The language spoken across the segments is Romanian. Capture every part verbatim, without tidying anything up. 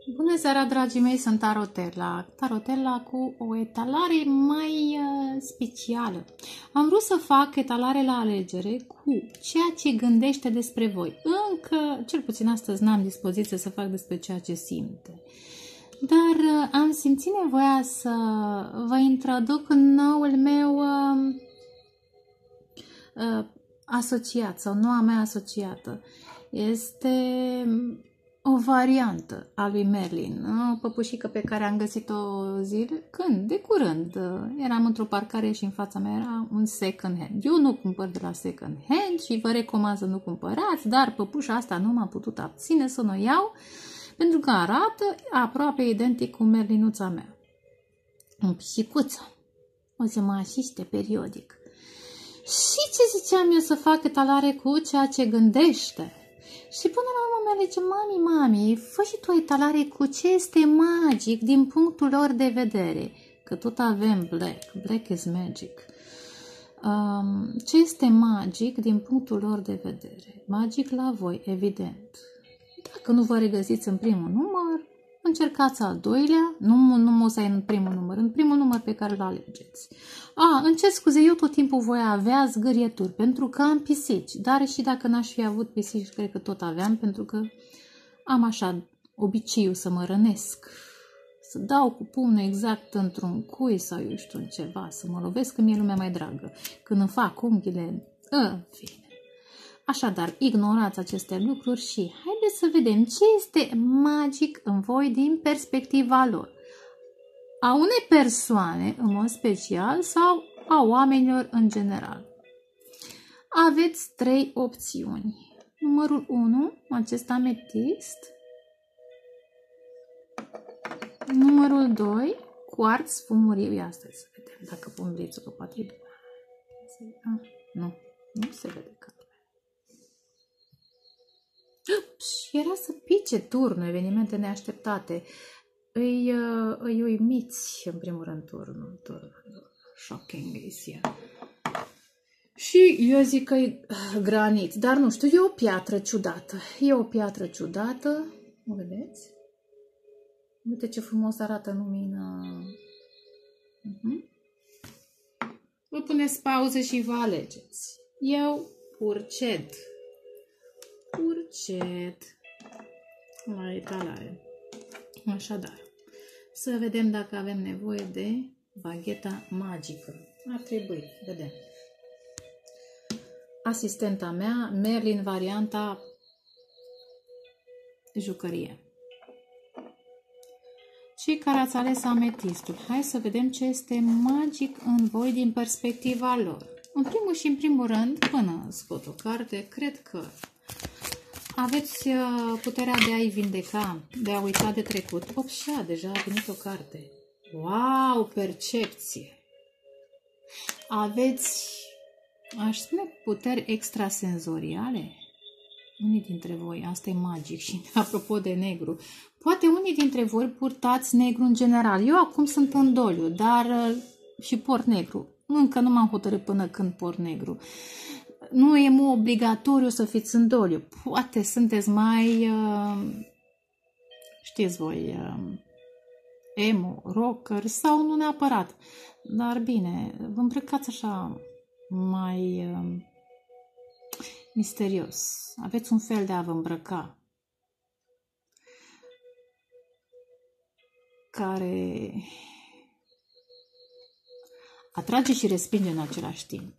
Bună seara, dragii mei, sunt Tarotella. Tarotella cu o etalare mai uh, specială. Am vrut să fac etalare la alegere cu ceea ce gândește despre voi. Încă, cel puțin astăzi, n-am dispoziție să fac despre ceea ce simte. Dar uh, am simțit nevoia să vă introduc în noul meu uh, uh, asociat sau noua mea asociată. Este o variantă a lui Merlin, o păpușică pe care am găsit-o zile, când? De curând. Eram într-o parcare și în fața mea era un second hand. Eu nu cumpăr de la second hand și vă recomand să nu cumpărați, dar păpușa asta nu m-a putut abține să nu o iau, pentru că arată aproape identic cu Merlinuța mea. Un pisicuță. O să mă asiste periodic. Și ce ziceam eu să fac etalare cu ceea ce gândește? Și până la urmă mi-a zice, mami, mami, fă și tu o etalare cu ce este magic din punctul lor de vedere. Că tot avem black, black is magic. Um, ce este magic din punctul lor de vedere? Magic la voi, evident. Dacă nu vă regăsiți în primul număr, încercați al doilea, nu, nu o să ai în primul număr, în primul număr pe care îl alegeți. A, îmi cer scuze, eu tot timpul voi avea zgârieturi, pentru că am pisici, dar și dacă n-aș fi avut pisici, cred că tot aveam, pentru că am așa obiceiul să mă rănesc, să dau cu pumnul exact într-un cui sau eu știu ceva, să mă lovesc, că mi-e lumea mai dragă. Când îmi fac unghiile, în fine. Așadar, ignorați aceste lucruri și haideți să vedem ce este magic în voi din perspectiva lor. A unei persoane, în mod special, sau a oamenilor în general. Aveți trei opțiuni. Numărul unu, acest ametist. Numărul doi, cuarț fumuriu. Ia stai să vedem dacă pun blițul, că poate... Ah, nu, nu se vede că... Și era să pice turnul, evenimente neașteptate. Îi, îi uimiți, în primul rând, turnul. turnul. Shocking is here. Și eu zic că e granit, dar nu știu, e o piatră ciudată. E o piatră ciudată. O vedeți? Uite ce frumos arată în lumină. Uh-huh. Vă puneți pauză și vă alegeți. Eu proced. Urcet la etalare. Așadar, să vedem dacă avem nevoie de bagheta magică. Ar trebui, vedem. Asistenta mea, Merlin, varianta jucărie. Cei care ați ales ametistul, hai să vedem ce este magic în voi din perspectiva lor. În primul și în primul rând, până scot o carte, cred că aveți puterea de a-i vindeca, de a uita de trecut. Opșa, deja a venit o carte. Wow, percepție! Aveți, aș spune, puteri extrasenzoriale? Unii dintre voi, asta e magic și apropo de negru. Poate unii dintre voi purtați negru în general. Eu acum sunt în doliu, dar și port negru. Încă nu m-am hotărât până când port negru. Nu e obligatoriu să fiți în doliu. Poate sunteți mai, știți voi, emo, rocker sau nu neapărat. Dar bine, vă îmbrăcați așa mai misterios. Aveți un fel de a vă îmbrăca care atrage și respinge în același timp.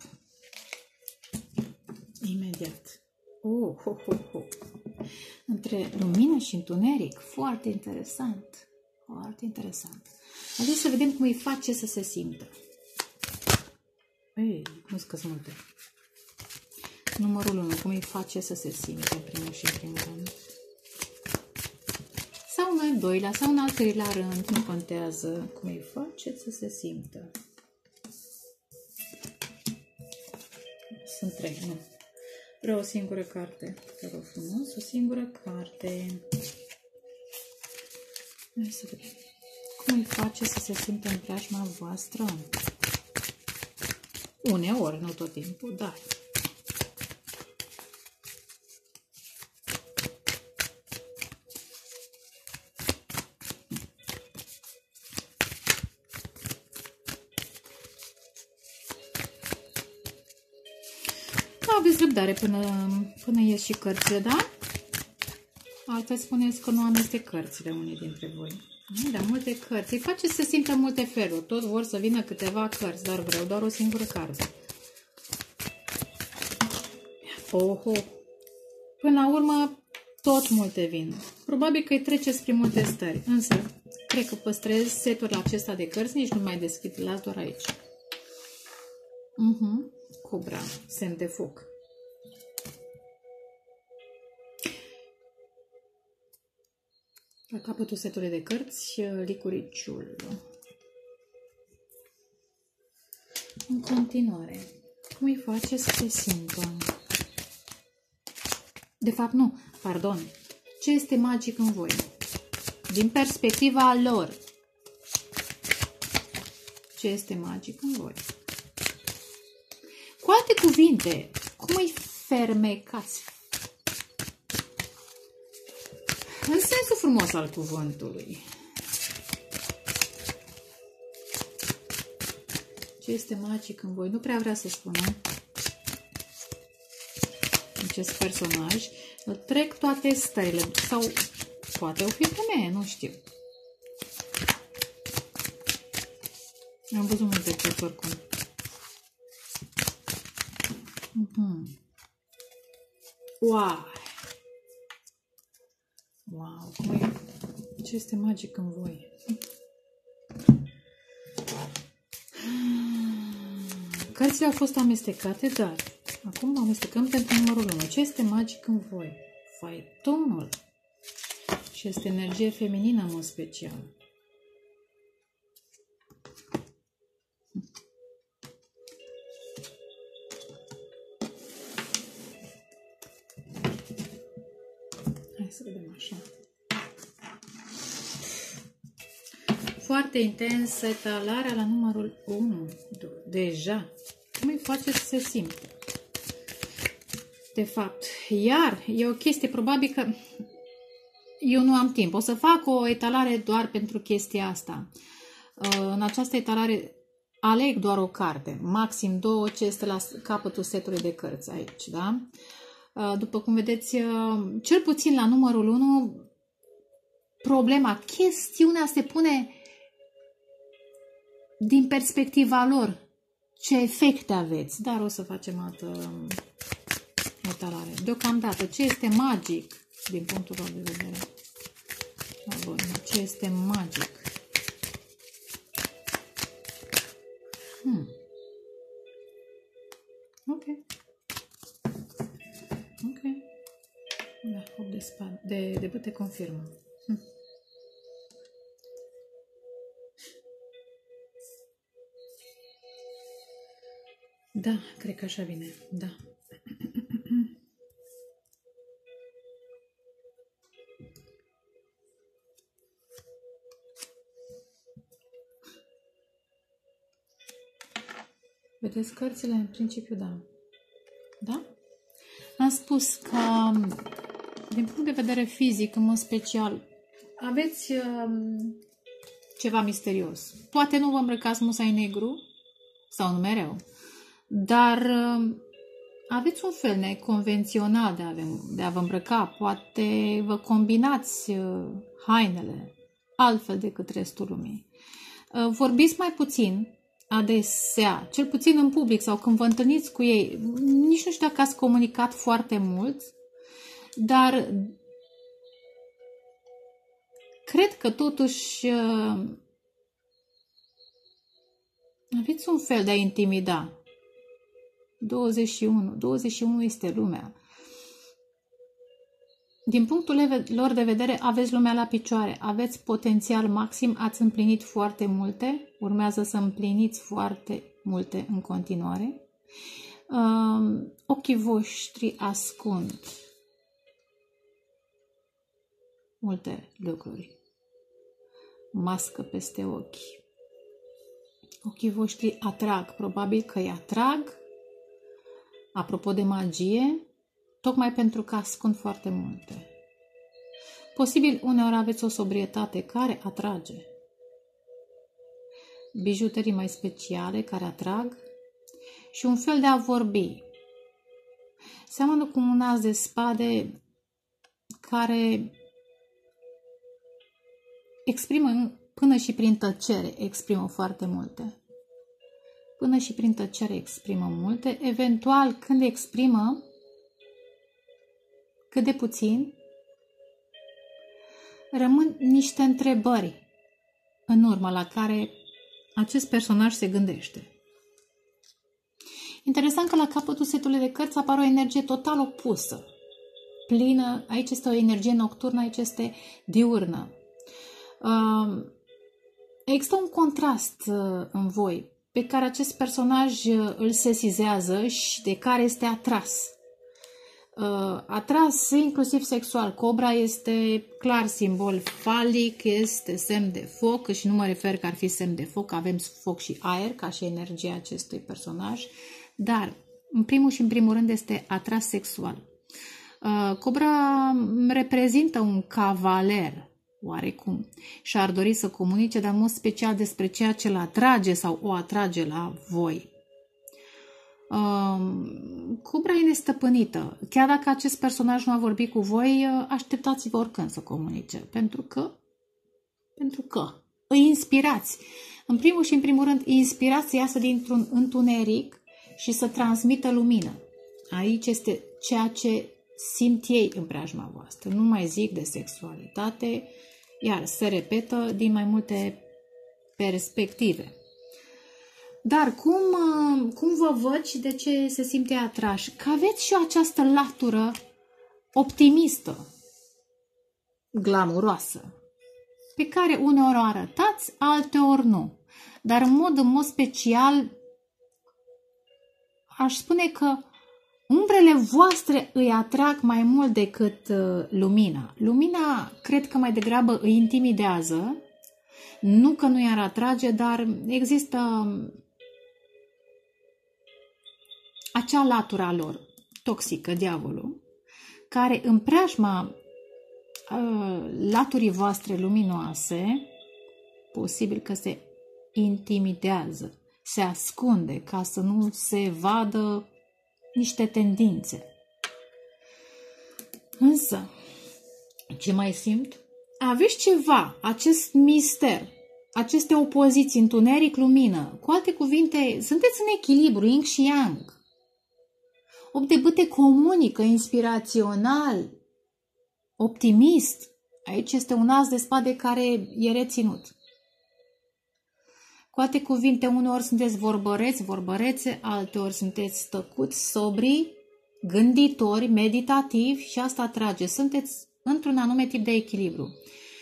Imediat. Oh, ho, ho, ho. Între lumină și întuneric. Foarte interesant. Foarte interesant. Haideți să vedem cum îi face să se simtă. Ei, nu scăs multe. Numărul unu. Cum îi face să se simtă în primul și în primul rând. Sau în al doilea, sau în al treilea rând. Nu contează cum îi face să se simtă. Sunt trei, nu. Vreau o singură carte. Te rog frumos, o singură carte. Hai să vedem. Cum îi face să se simtă în preajma voastră? Uneori, nu tot timpul, dar... aveți răbdare până, până ies și cărțile, da? Altfel spuneți că nu amestec cărțile unii dintre voi. Da, multe cărți. Îi face să simtă multe feluri. Tot vor să vină câteva cărți, dar vreau doar o singură carte. Oho! Până la urmă, tot multe vin. Probabil că îi treceți prin multe stări. Însă, cred că păstrez setul acesta de cărți, nici nu mai deschid, las doar aici. Uh-huh. Cobra, semn de foc. La capătul setului de cărți, licuriciul. În continuare, cum îi face să se simtă? De fapt, nu, pardon. Ce este magic în voi? Din perspectiva lor. Ce este magic în voi? Cu alte cuvinte, cum îi fermecați? În sensul frumos al cuvântului. Ce este magic în voi? Nu prea vrea să spună acest personaj. Îl trec toate stările. Sau poate o fi femeie, nu știu. Am văzut multe cărți oricum. Mm-hmm. Wow! Wow! Cum e? Ce este magic în voi? Cărțile au fost amestecate, dar acum amestecăm pentru numărul unu. Ce este magic în voi? Faitonul. Și este energie feminină în mod special. Hai să vedem așa. Foarte intens, etalarea la numărul unu. Deja. Cum îi face să se simte? De fapt, iar e o chestie, probabil că eu nu am timp. O să fac o etalare doar pentru chestia asta. În această etalare aleg doar o carte, maxim două, ce este la capătul setului de cărți aici, da? După cum vedeți, cel puțin la numărul unu, problema, chestiunea se pune din perspectiva lor. Ce efecte aveți? Dar o să facem altă etalare. Deocamdată, ce este magic din punctul lor de vedere? Ce este magic? Hmm. Ok. Ok. Da, opt de spade. De, de băte confirmă. Hmm. Da, cred că așa vine. Da. Vedeți cărțile? În principiu, da. Da? Am spus că, din punct de vedere fizic, în mod special, aveți um, ceva misterios. Poate nu vă îmbrăcați musai negru, sau nu mereu, dar um, aveți un fel neconvențional de a, de a vă îmbrăca. Poate vă combinați uh, hainele altfel decât restul lumii. Uh, vorbiți mai puțin, adesea, cel puțin în public sau când vă întâlniți cu ei, nici nu știu dacă ați comunicat foarte mult, dar cred că totuși uh, aveți un fel de a intimida. douăzeci și unu. douăzeci și unu este lumea. Din punctul lor de vedere, aveți lumea la picioare, aveți potențial maxim, ați împlinit foarte multe, urmează să împliniți foarte multe în continuare. Uh, ochii voștri ascund multe lucruri. Mască peste ochi. Ochii voștri atrag, probabil că îi atrag, apropo de magie, tocmai pentru că ascund foarte multe. Posibil uneori aveți o sobrietate care atrage. Bijuterii mai speciale care atrag și un fel de a vorbi. Seamănă cu un as de spade care exprimă până și prin tăcere, exprimă foarte multe. Până și prin tăcere exprimă multe. Eventual, când exprimă cât de puțin, rămân niște întrebări în urmă la care acest personaj se gândește. Interesant că la capătul setului de cărți apare o energie total opusă. Plină, aici este o energie nocturnă, aici este diurnă. Uh, există un contrast uh, în voi pe care acest personaj uh, îl sesizează și de care este atras. Uh, atras inclusiv sexual. Cobra este clar simbol falic, este semn de foc și nu mă refer că ar fi semn de foc, avem foc și aer ca și energia acestui personaj, dar în primul și în primul rând este atras sexual. Uh, Cobra reprezintă un cavaler oarecum și ar dori să comunice, dar în mod special despre ceea ce îl atrage sau o atrage la voi. Cobra e nestăpânită. Chiar dacă acest personaj nu a vorbit cu voi, așteptați-vă oricând să comunice. Pentru că, pentru că îi inspirați. În primul și în primul rând, îi inspirați să iasă dintr-un întuneric și să transmită lumină. Aici este ceea ce simt ei în preajma voastră. Nu mai zic de sexualitate, iar se repetă din mai multe perspective. Dar cum, cum vă văd și de ce se simte atrași? Că aveți și această latură optimistă, glamuroasă, pe care uneori o arătați, alteori nu. Dar în mod, în mod special, aș spune că umbrele voastre îi atrag mai mult decât uh, lumina. Lumina cred că mai degrabă îi intimidează, nu că nu i-ar atrage, dar există acea latură a lor, toxică, diavolul, care în preajma uh, laturii voastre luminoase, posibil că se intimidează, se ascunde ca să nu se vadă niște tendințe. Însă, ce mai simt? Aveți ceva, acest mister, aceste opoziții, întuneric, lumină. Cu alte cuvinte, sunteți în echilibru, yin și yang. opt de bâte comunică, inspirațional, optimist. Aici este un as de spade care e reținut. Cu alte cuvinte, uneori sunteți vorbăreți, vorbărețe, alteori sunteți tăcuți, sobri, gânditori, meditativi și asta atrage. Sunteți într-un anume tip de echilibru.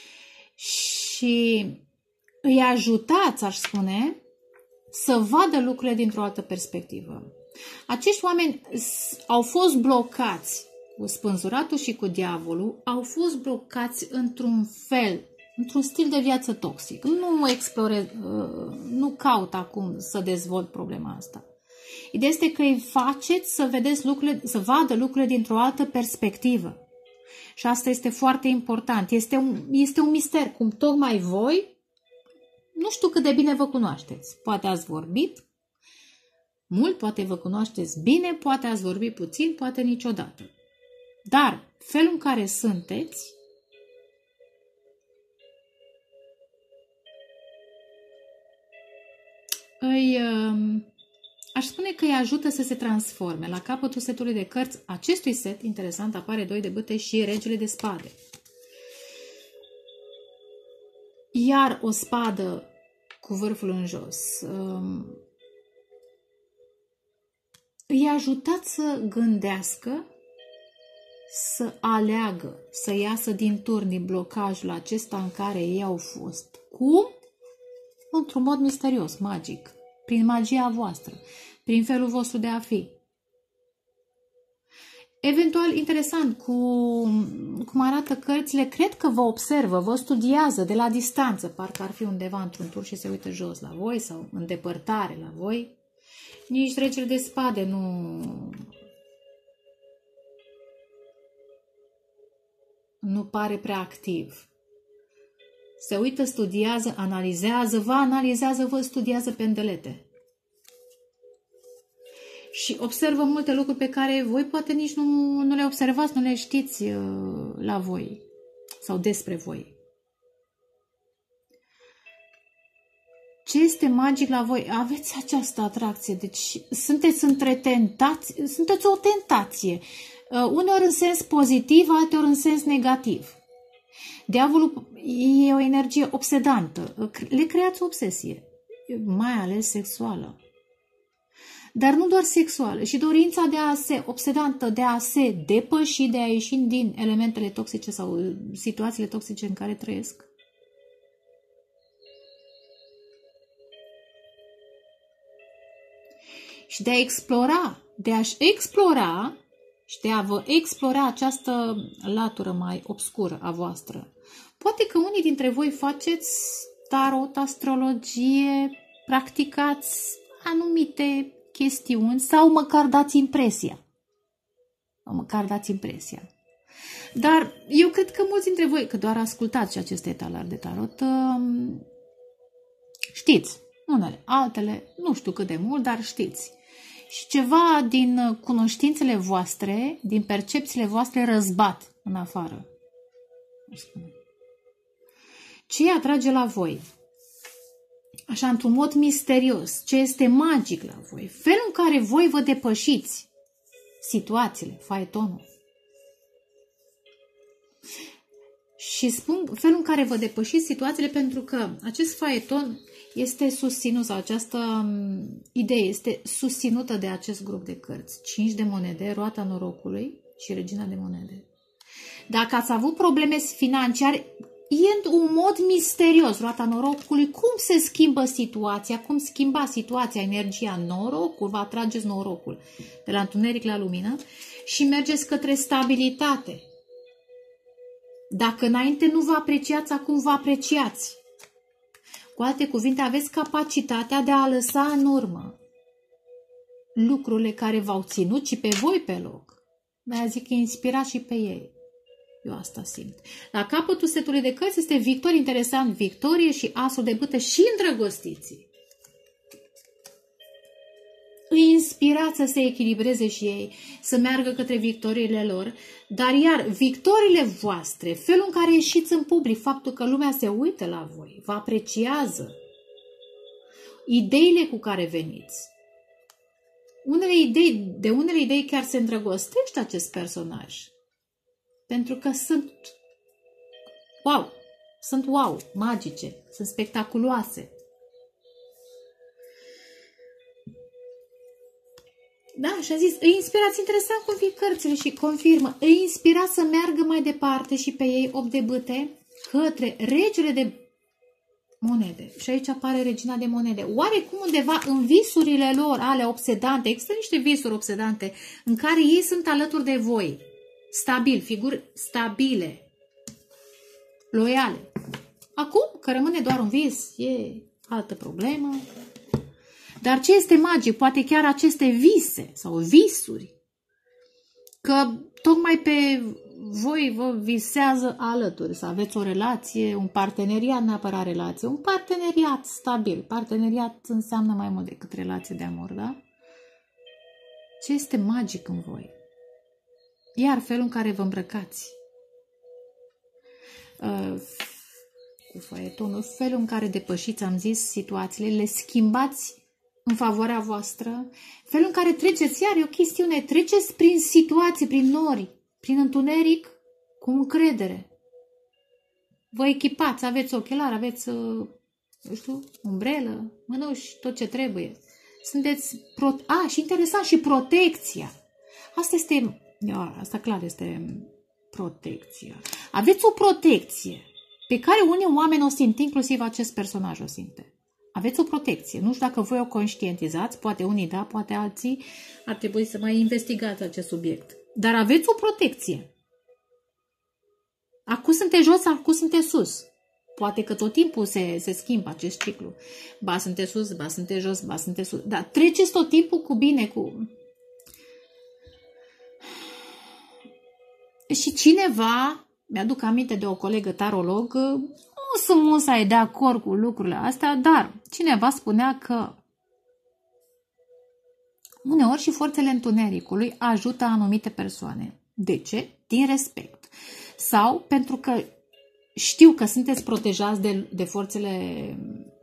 Și îi ajutați, aș spune, să vadă lucrurile dintr-o altă perspectivă. Acești oameni au fost blocați cu spânzuratul și cu diavolul, au fost blocați într-un fel, într-un stil de viață toxic. Nu explorez, nu caut acum să dezvolt problema asta. Ideea este că îi faceți să vedeți lucrurile, să vadă lucrurile dintr-o altă perspectivă. Și asta este foarte important. Este un, este un mister, cum tocmai voi, nu știu cât de bine vă cunoașteți. Poate ați vorbit mult, poate vă cunoașteți bine, poate ați vorbit puțin, poate niciodată. Dar felul în care sunteți îi, aș spune că îi ajută să se transforme. La capătul setului de cărți, acestui set, interesant, apare doi de bâte și regele de spade. Iar o spadă cu vârful în jos. Îi ajutați să gândească, să aleagă, să iasă din turn, din blocajul acesta în care ei au fost. Cum? Într-un mod misterios, magic, prin magia voastră, prin felul vostru de a fi. Eventual, interesant, cu, cum arată cărțile, cred că vă observă, vă studiază de la distanță, parcă ar fi undeva într-un tur și se uită jos la voi sau în depărtare la voi. Nici regele de spade nu, nu pare prea activ. Se uită, studiază, analizează, vă analizează, vă studiază pe îndelete. și observă multe lucruri pe care voi poate nici nu, nu le observați, nu le știți uh, la voi sau despre voi. Ce este magic la voi? Aveți această atracție, deci sunteți între tentați, sunteți o tentație, uh, uneori în sens pozitiv, alteori în sens negativ. Diavolul e o energie obsedantă, le creați o obsesie, mai ales sexuală. Dar nu doar sexuală, și dorința de a se, obsedantă, de a se depăși, de a ieși din elementele toxice sau situațiile toxice în care trăiesc. Și de a explora, de a-și explora și de a vă explora această latură mai obscură a voastră. Poate că unii dintre voi faceți tarot, astrologie, practicați anumite chestiuni sau măcar dați impresia. Sau măcar dați impresia. Dar eu cred că mulți dintre voi, că doar ascultați aceste etalari de tarot, știți, unele, altele, nu știu cât de mult, dar știți. Și ceva din cunoștințele voastre, din percepțiile voastre răzbat în afară. Ce atrage la voi? Așa, într-un mod misterios, ce este magic la voi, felul în care voi vă depășiți situațiile, faetonul. Și spun felul în care vă depășiți situațiile pentru că acest faeton este susținut, sau această um, idee este susținută de acest grup de cărți. cinci de monede, roata norocului și regina de monede. Dacă ați avut probleme financiare, e un mod misterios, roata norocului, cum se schimbă situația, cum schimba situația, energia, norocul, vă atrageți norocul de la întuneric la lumină și mergeți către stabilitate. Dacă înainte nu vă apreciați, acum vă apreciați. Cu alte cuvinte, aveți capacitatea de a lăsa în urmă lucrurile care v-au ținut și pe voi pe loc. De-aia zic că inspirați și pe ei. Eu asta simt. La capătul setului de cărți este victorie, interesant, victorie și asul de bâte și îndrăgostiții. Îi inspirați să se echilibreze și ei, să meargă către victoriile lor, dar iar victoriile voastre, felul în care ieșiți în public, faptul că lumea se uită la voi, vă apreciază, ideile cu care veniți. Unele idei, de unele idei chiar se îndrăgostește acest personaj. Pentru că sunt wow, sunt wow, magice, sunt spectaculoase. Da, și a zis, îi inspirați, interesant cum fi cărțile și confirmă, îi inspirați să meargă mai departe și pe ei opt de bâte către regele de monede. Și aici apare regina de monede. Oarecum undeva în visurile lor, ale obsedante, există niște visuri obsedante în care ei sunt alături de voi. Stabil, figuri stabile, loiale. Acum, că rămâne doar un vis, e altă problemă. Dar ce este magic? Poate chiar aceste vise sau visuri, că tocmai pe voi vă visează alături, să aveți o relație, un parteneriat, neapărat relație, un parteneriat stabil. Parteneriat înseamnă mai mult decât relație de amor, da? Ce este magic în voi? Iar felul în care vă îmbrăcați, uh, cu faetonul, felul în care depășiți, am zis, situațiile, le schimbați în favoarea voastră, felul în care treceți, iar e o chestiune, treceți prin situații, prin nori, prin întuneric, cu încredere. Vă echipați, aveți ochelari, aveți, uh, eu știu, umbrelă, mânuși, tot ce trebuie. Sunteți, pro... a, și interesant, și protecția. Asta este... Da, asta clar este protecția. Aveți o protecție pe care unii oameni o simt, inclusiv acest personaj o simte. Aveți o protecție. Nu știu dacă voi o conștientizați, poate unii da, poate alții ar trebui să mai investigați acest subiect. Dar aveți o protecție. Acum sunteți jos, acum sunteți sus. Poate că tot timpul se, se schimbă acest ciclu. Ba sunteți sus, ba sunteți jos, ba sunteți sus. Dar treceți tot timpul cu bine, cu... Și cineva, mi-aduc aminte de o colegă tarolog, nu sunt musai de acord cu lucrurile astea, dar cineva spunea că Uneori și forțele întunericului ajută anumite persoane. De ce? Din respect. Sau pentru că știu că sunteți protejați de, de forțele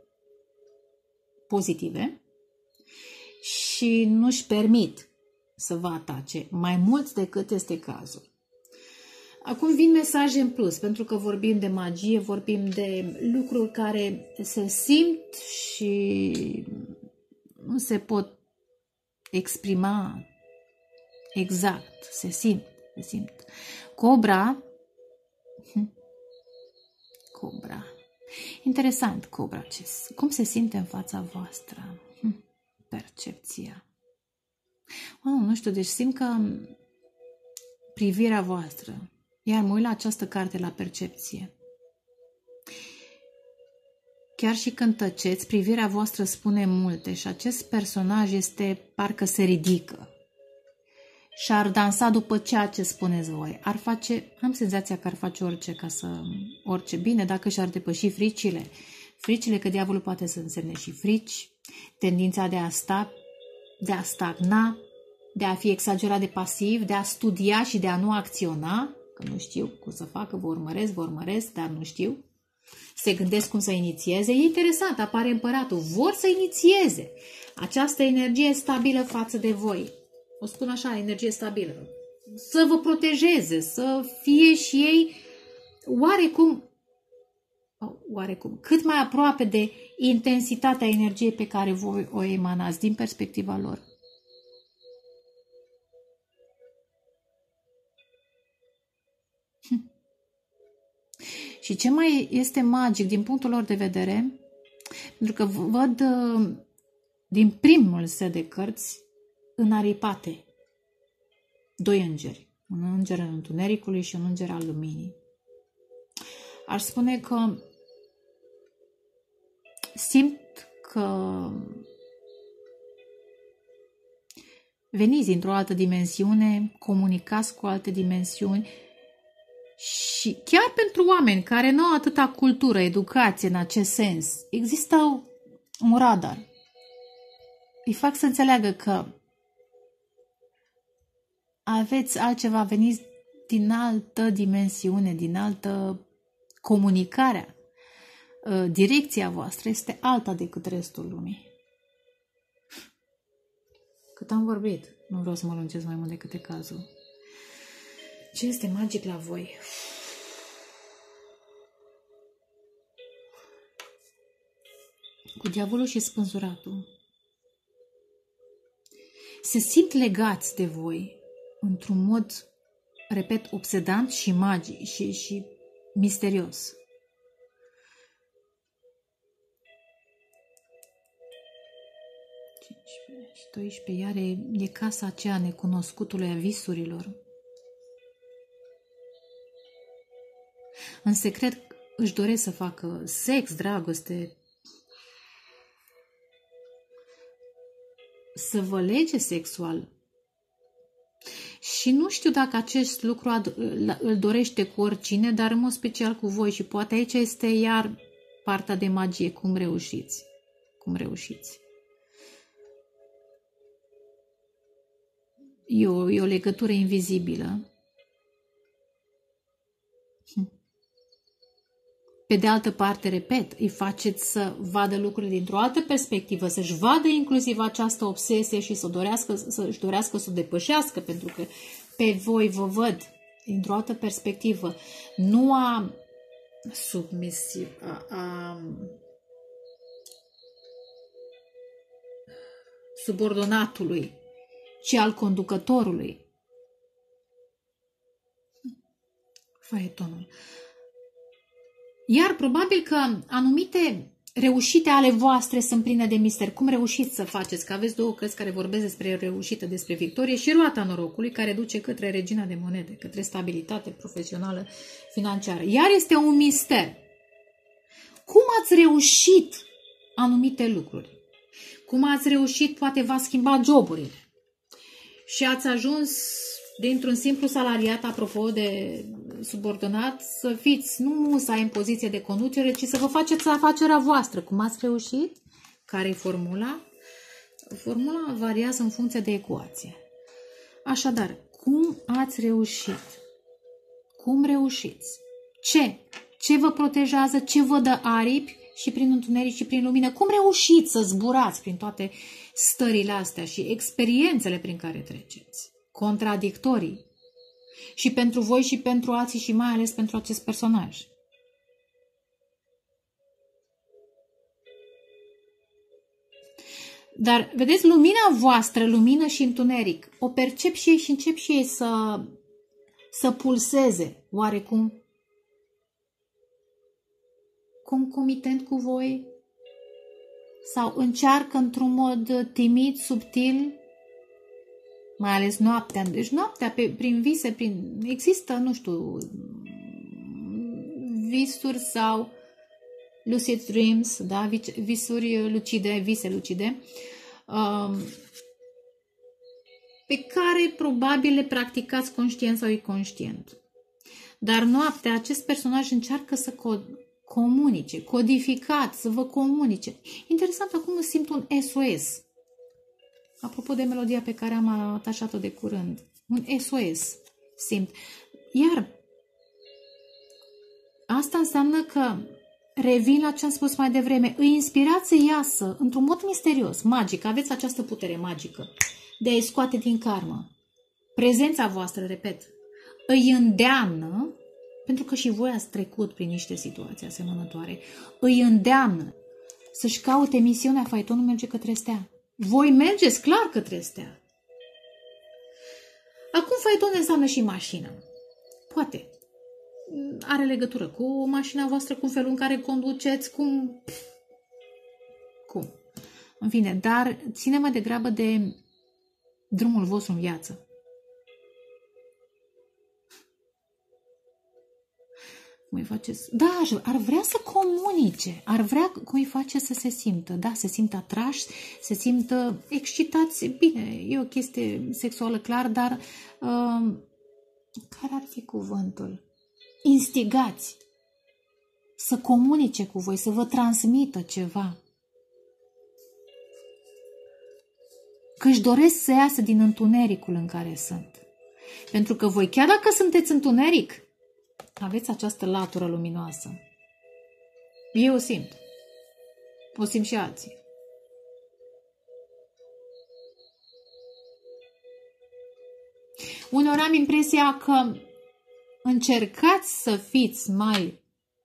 pozitive și nu-și permit să vă atace mai mult decât este cazul. Acum vin mesaje în plus, pentru că vorbim de magie, vorbim de lucruri care se simt și nu se pot exprima exact. Se simt, se simt. Cobra. Cobra. Interesant, Cobra. Cum se simte în fața voastră? Percepția. Oh, nu știu, deci simt că privirea voastră, iar mă uit la această carte, la percepție. Chiar și când tăceți, privirea voastră spune multe și acest personaj este, parcă se ridică și ar dansa după ceea ce spuneți voi. Ar face, am senzația că ar face orice ca să, orice bine, dacă și-ar depăși fricile. Fricile, că diavolul poate să însemne și frici, tendința de a sta, de a stagna, de a fi exagerat de pasiv, de a studia și de a nu acționa, că nu știu cum să facă, vă urmăresc, vă urmăresc, dar nu știu. Se gândesc cum să inițieze. E interesant, apare împăratul. Vor să inițieze această energie stabilă față de voi. O spun așa, energie stabilă. Să vă protejeze, să fie și ei oarecum, oarecum, cât mai aproape de intensitatea energiei pe care voi o emanați din perspectiva lor. Și ce mai este magic din punctul lor de vedere, pentru că văd din primul set de cărți înaripate doi îngeri, un înger al întunericului și un înger al luminii. Aș spune că simt că veniți dintr-o altă dimensiune, comunicați cu alte dimensiuni. Și chiar pentru oameni care nu au atâta cultură, educație în acest sens, există un radar. Îi fac să înțeleagă că aveți altceva, veniți din altă dimensiune, din altă comunicare. Direcția voastră este alta decât restul lumii. Cât am vorbit, nu vreau să mă lungesc mai mult decât e cazul. Ce este magic la voi? Cu diavolul și spânzuratul. Se simt legați de voi într-un mod, repet, obsedant și magic și, și misterios. cincisprezece și doisprezece, iar e, e casa aceea necunoscutului a visurilor. În secret își doresc să facă sex, dragoste, să vă lege sexual. Și nu știu dacă acest lucru îl dorește cu oricine, dar în mod special cu voi. Și poate aici este iar partea de magie, cum reușiți. Cum reușiți. E o, e o legătură invizibilă. Pe de altă parte, repet, îi faceți să vadă lucrurile dintr-o altă perspectivă, să-și vadă inclusiv această obsesie și să dorească, să-și dorească să o depășească, pentru că pe voi vă văd dintr-o altă perspectivă, nu a submisiv, a, a subordonatului, ci al conducătorului. Faetonul. Iar probabil că anumite reușite ale voastre sunt pline de mister. Cum reușiți să faceți? Că aveți două cărți care vorbesc despre reușită, despre victorie și roata norocului care duce către regina de monede, către stabilitate profesională financiară. Iar este un mister. Cum ați reușit anumite lucruri? Cum ați reușit, poate v-a schimbat joburile și ați ajuns dintr-un simplu salariat, apropo de subordonat, să fiți nu să ai în poziție de conducere, ci să vă faceți afacerea voastră. Cum ați reușit? Care e formula? Formula variază în funcție de ecuație. Așadar, cum ați reușit? Cum reușiți? Ce? Ce vă protejează? Ce vă dă aripi? Și prin întuneric și prin lumină? Cum reușiți să zburați prin toate stările astea și experiențele prin care treceți? Contradictorii. Și pentru voi și pentru alții și mai ales pentru acest personaj. Dar, vedeți, lumina voastră, lumină și întuneric, o percep și ei și încep și ei să, să pulseze, oarecum, concomitent cu voi, sau încearcă într-un mod timid, subtil, mai ales noaptea. Deci noaptea, pe, prin vise, prin, există, nu știu, visuri sau lucid dreams, da? Visuri lucide, vise lucide, um, pe care probabil le practicați conștient sau inconștient. Dar noaptea acest personaj încearcă să co comunice, codificat, să vă comunice. Interesant, acum simt un S O S. Apropo de melodia pe care am atașat-o de curând. Un S O S simt. Iar asta înseamnă că revin la ce am spus mai devreme. Îi inspirați să iasă într-un mod misterios, magic. Aveți această putere magică de a-i scoate din karmă. Prezența voastră, repet, îi îndeamnă, pentru că și voi ați trecut prin niște situații asemănătoare, îi îndeamnă să-și caute misiunea. Faetonul merge către stea. Voi mergeți clar către stea. Acum faetonul înseamnă și mașină. Poate. Are legătură cu mașina voastră, cu felul în care conduceți, cum... Cum? În fine, dar ține mai degrabă de drumul vostru în viață. Cum îi faceți? Da, ar vrea să comunice, ar vrea cum îi face să se simtă. Da, se simtă atrași, se simtă excitați. Bine, e o chestie sexuală, clar, dar uh, care ar fi cuvântul? Instigați să comunice cu voi, să vă transmită ceva. Că își doresc să iasă din întunericul în care sunt. Pentru că voi, chiar dacă sunteți întuneric, aveți această latură luminoasă. Eu o simt. O simt și alții. Uneori am impresia că încercați să fiți mai,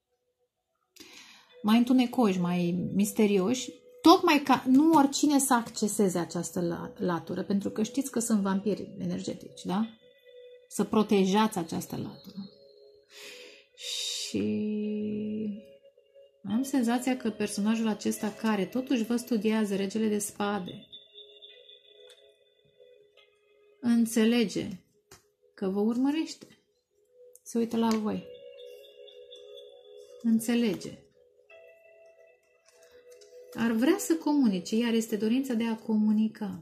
mai întunecoși, mai misterioși, tocmai ca nu oricine să acceseze această latură, pentru că știți că sunt vampiri energetici, da? Să protejați această latură. Și am senzația că personajul acesta, care totuși vă studiază, Regele de Spade, înțelege că vă urmărește. Se uită la voi. Înțelege. Ar vrea să comunice, iar este dorința de a comunica.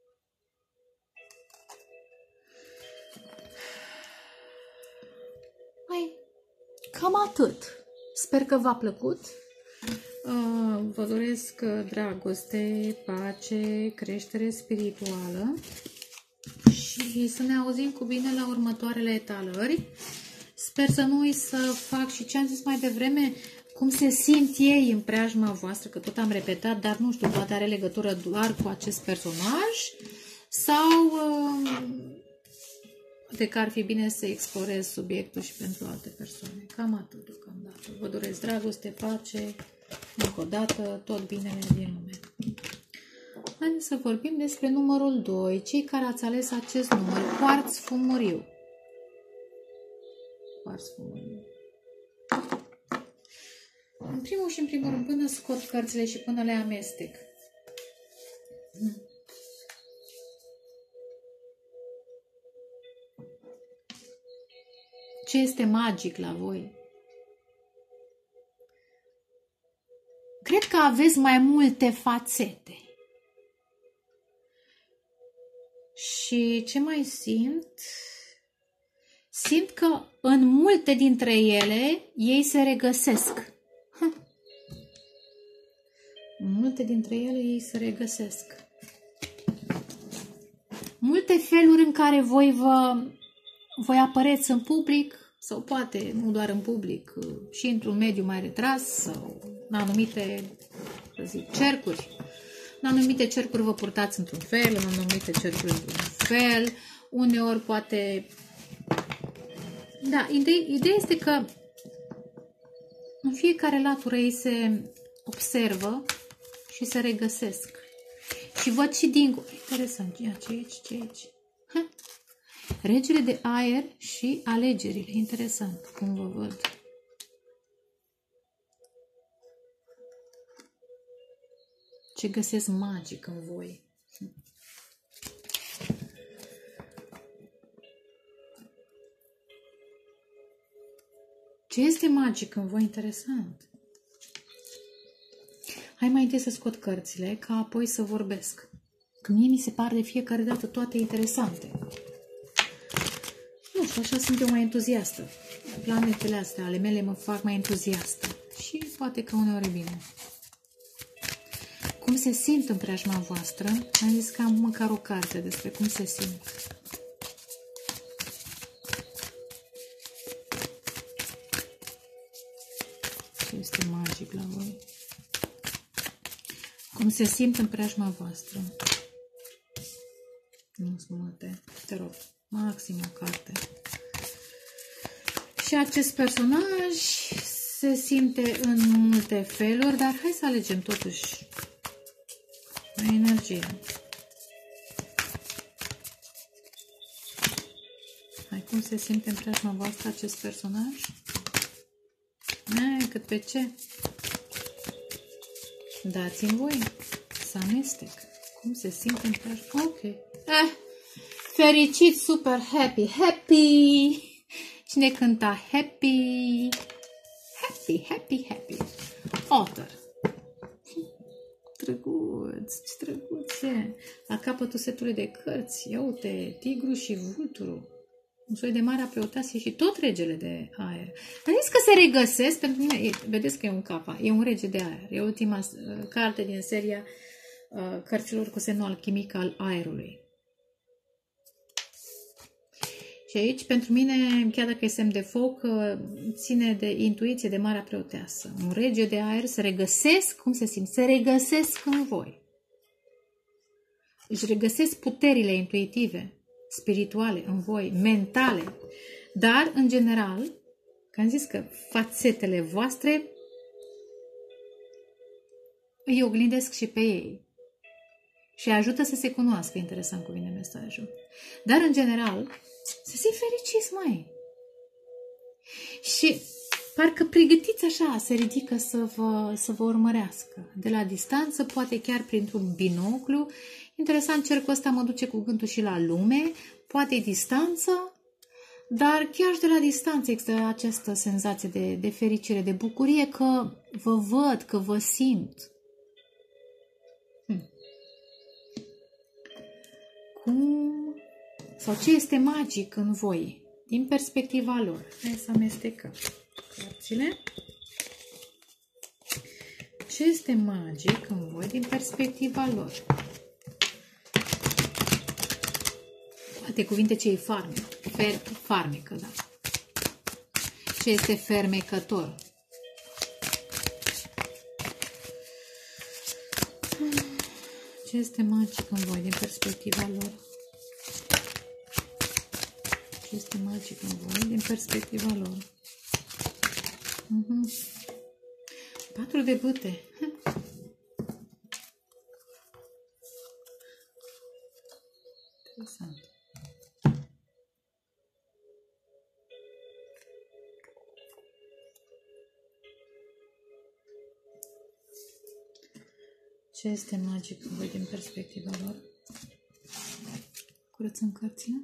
Mai, cam atât. Sper că v-a plăcut. Vă doresc dragoste, pace, creștere spirituală. Și să ne auzim cu bine la următoarele etalări. Sper să nu uit să fac și ce am zis mai devreme, cum se simt ei în preajma voastră, că tot am repetat, dar nu știu, poate are legătură doar cu acest personaj sau de că ar fi bine să explorez subiectul și pentru alte persoane. Cam atât deocamdată. Vă doresc dragoste, pace, încă o dată, tot binele din lume. Haideți să vorbim despre numărul doi, cei care ați ales acest număr, cuarț fumuriu. Cuarț fumuriu. În primul și în primul rând, până scot cărțile și până le amestec. Ce este magic la voi? Cred că aveți mai multe fațete. Și ce mai simt? Simt că în multe dintre ele ei se regăsesc. În multe dintre ele ei se regăsesc. feluri în care voi vă voi apăreți în public, sau poate nu doar în public, și într-un mediu mai retras, sau în anumite, să zic, cercuri. În anumite cercuri vă purtați într-un fel, în anumite cercuri într-un fel, uneori poate... Da, ideea, ideea este că în fiecare latură ei se observă și se regăsesc. Și văd și dincolo. Interesant. Ia, ce aici, ce aici? Ha. Regele de aer și alegerile. Interesant cum vă văd. Ce găsesc magic în voi. Ce este magic în voi? Interesant. Hai mai întâi să scot cărțile, ca apoi să vorbesc. Că mie mi se pare de fiecare dată toate interesante. Nu știu, așa sunt eu mai entuziastă. Planetele astea ale mele mă fac mai entuziastă. Și poate că uneori e bine. Cum se simt în preajma voastră? Am zis că am măcar o carte despre cum se simt. Ce este magic la voi? Cum se simt în preajma voastră? Nu sunt multe. Te rog, maxim o carte. Și acest personaj se simte în multe feluri, dar hai să alegem totuși energie. Hai, cum se simte în preajma voastră acest personaj? Ai, cât pe ce? Dați-mi voi să amestec. Cum se simte în preajma? Ok. Ah, fericit, super happy, happy. Cine cânta happy? Happy, happy, happy. Otter. Drăguț, ce drăguțe. La capătul setului de cărți. Ia uite, tigru și vulturul. Un soi de marea preotasie și tot regele de aer. Am zis că se regăsesc, pentru mine, vedeți că e un capa, e un rege de aer. E ultima uh, carte din seria uh, cărților cu semnul alchimic al aerului. Și aici, pentru mine, chiar dacă e semn de foc, uh, ține de intuiție, de marea preoteasă. Un rege de aer se regăsesc, cum se simt? Se regăsesc în voi. Își regăsesc puterile intuitive, spirituale în voi, mentale, dar, în general, că am zis că fațetele voastre îi oglindesc și pe ei și ajută să se cunoască. Interesant cum vine mesajul. Dar, în general, să simt fericiți, mai. Și parcă pregătiți așa, se ridică să vă, să vă urmărească. De la distanță, poate chiar printr-un binoclu. Interesant, cercul ăsta mă duce cu gândul și la lume, poate distanță, dar chiar și de la distanță există această senzație de, de fericire, de bucurie că vă văd, că vă simt. Hm. Cum? Sau ce este magic în voi, din perspectiva lor? Hai să amestecăm cărțile. Ce este magic în voi, din perspectiva lor? Alte cuvinte, ce e farmec? Fer, farmecă, da. Ce este fermecător? Ce este magic în voi, din perspectiva lor? Ce este magic în voi, din perspectiva lor? Uh-huh. Patru de bâte. Interesant. Ce este magic în voi din perspectiva lor? Curățăm cărțile.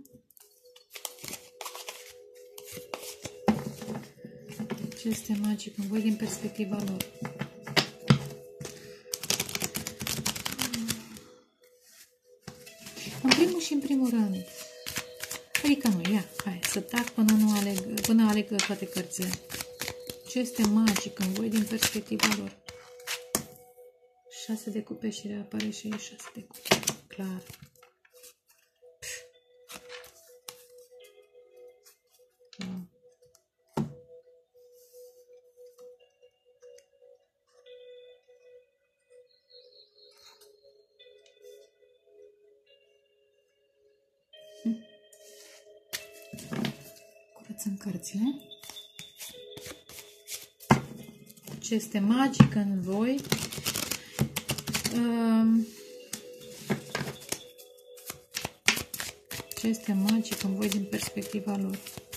Ce este magic în voi din perspectiva lor? În primul și în primul rând, adică nu, ia, hai să tac până nu aleg, până aleg toate cărțile. Ce este magic în voi din perspectiva lor? Șase de cupe și reapare și aici șase de cupe. Clar. sunt cărțile. Ce este magic în voi? Ce este magic în voi din perspectiva lor?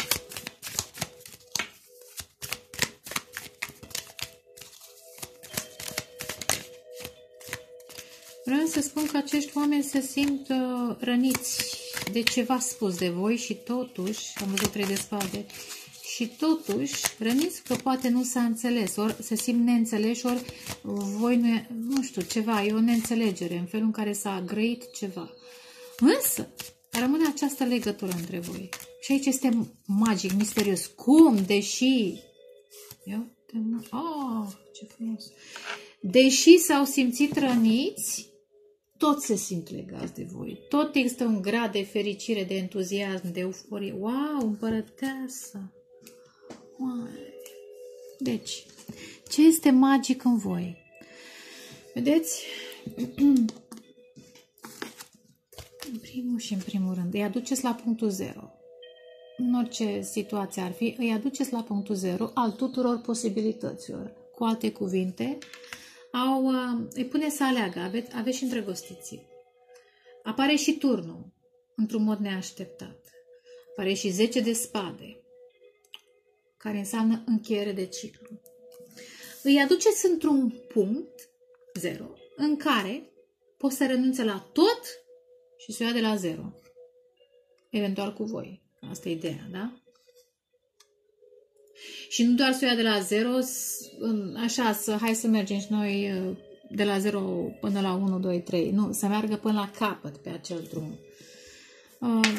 Vreau să spun că acești oameni se simt uh, răniți de ceva spus de voi și totuși, am văzut trei de spade, și totuși răniți că poate nu s-a înțeles, ori se simt neînțeleși, ori voi nu, nu știu, ceva, e o neînțelegere în felul în care s-a grăit ceva. Însă, rămâne această legătură între voi. Și aici este magic, misterios. Cum? Deși... Ia uite, oh, ce frumos! Deși s-au simțit răniți, tot se simt legați de voi. Tot există un grad de fericire, de entuziasm, de euforie. Wow, împărăteasă! Wow. Deci, ce este magic în voi? Vedeți? În primul și în primul rând, îi aduceți la punctul zero. În orice situație ar fi, îi aduceți la punctul zero al tuturor posibilităților. Cu alte cuvinte, au, îi pune să aleagă, aveți, aveți și îndrăgostiții. Apare și turnul, într-un mod neașteptat. Apare și zece de spade, care înseamnă încheiere de ciclu. Îi aduceți într-un punct, zero, în care poți să renunțe la tot și să o ia de la zero. Eventual cu voi. Asta e ideea, da? Și nu doar să o ia de la zero, așa, să, hai să mergem și noi de la zero până la unu, doi, trei. Nu, să meargă până la capăt pe acel drum. Uh,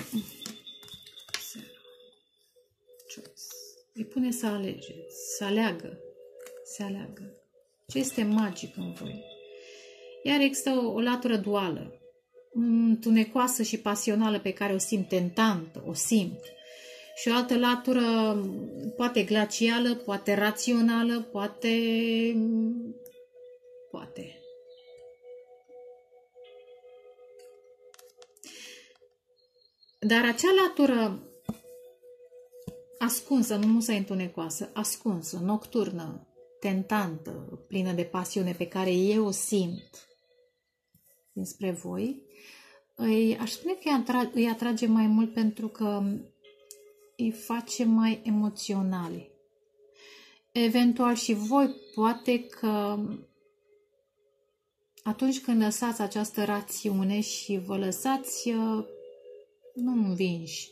îi pune să alegeți, să aleagă, să aleagă. Ce este magic în voi? Iar există o, o latură duală, întunecoasă și pasională pe care o simt tentantă, o simt. Și o altă latură, poate glacială, poate rațională, poate... poate. Dar acea latură ascunsă, nu musai întunecoasă, ascunsă, nocturnă, tentantă, plină de pasiune pe care eu o simt dinspre voi, îi, aș spune că îi atrage, îi atrage mai mult pentru că îi face mai emoționali. Eventual și voi, poate că atunci când lăsați această rațiune și vă lăsați nu învinși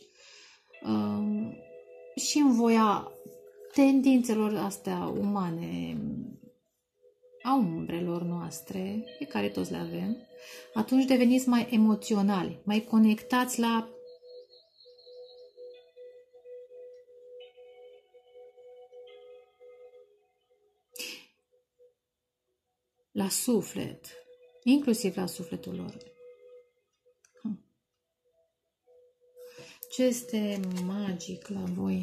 și în voia tendințelor astea umane, a umbrelor noastre, pe care toți le avem, atunci deveniți mai emoționali, mai conectați la la suflet, inclusiv la sufletul lor. Ce este magic la voi?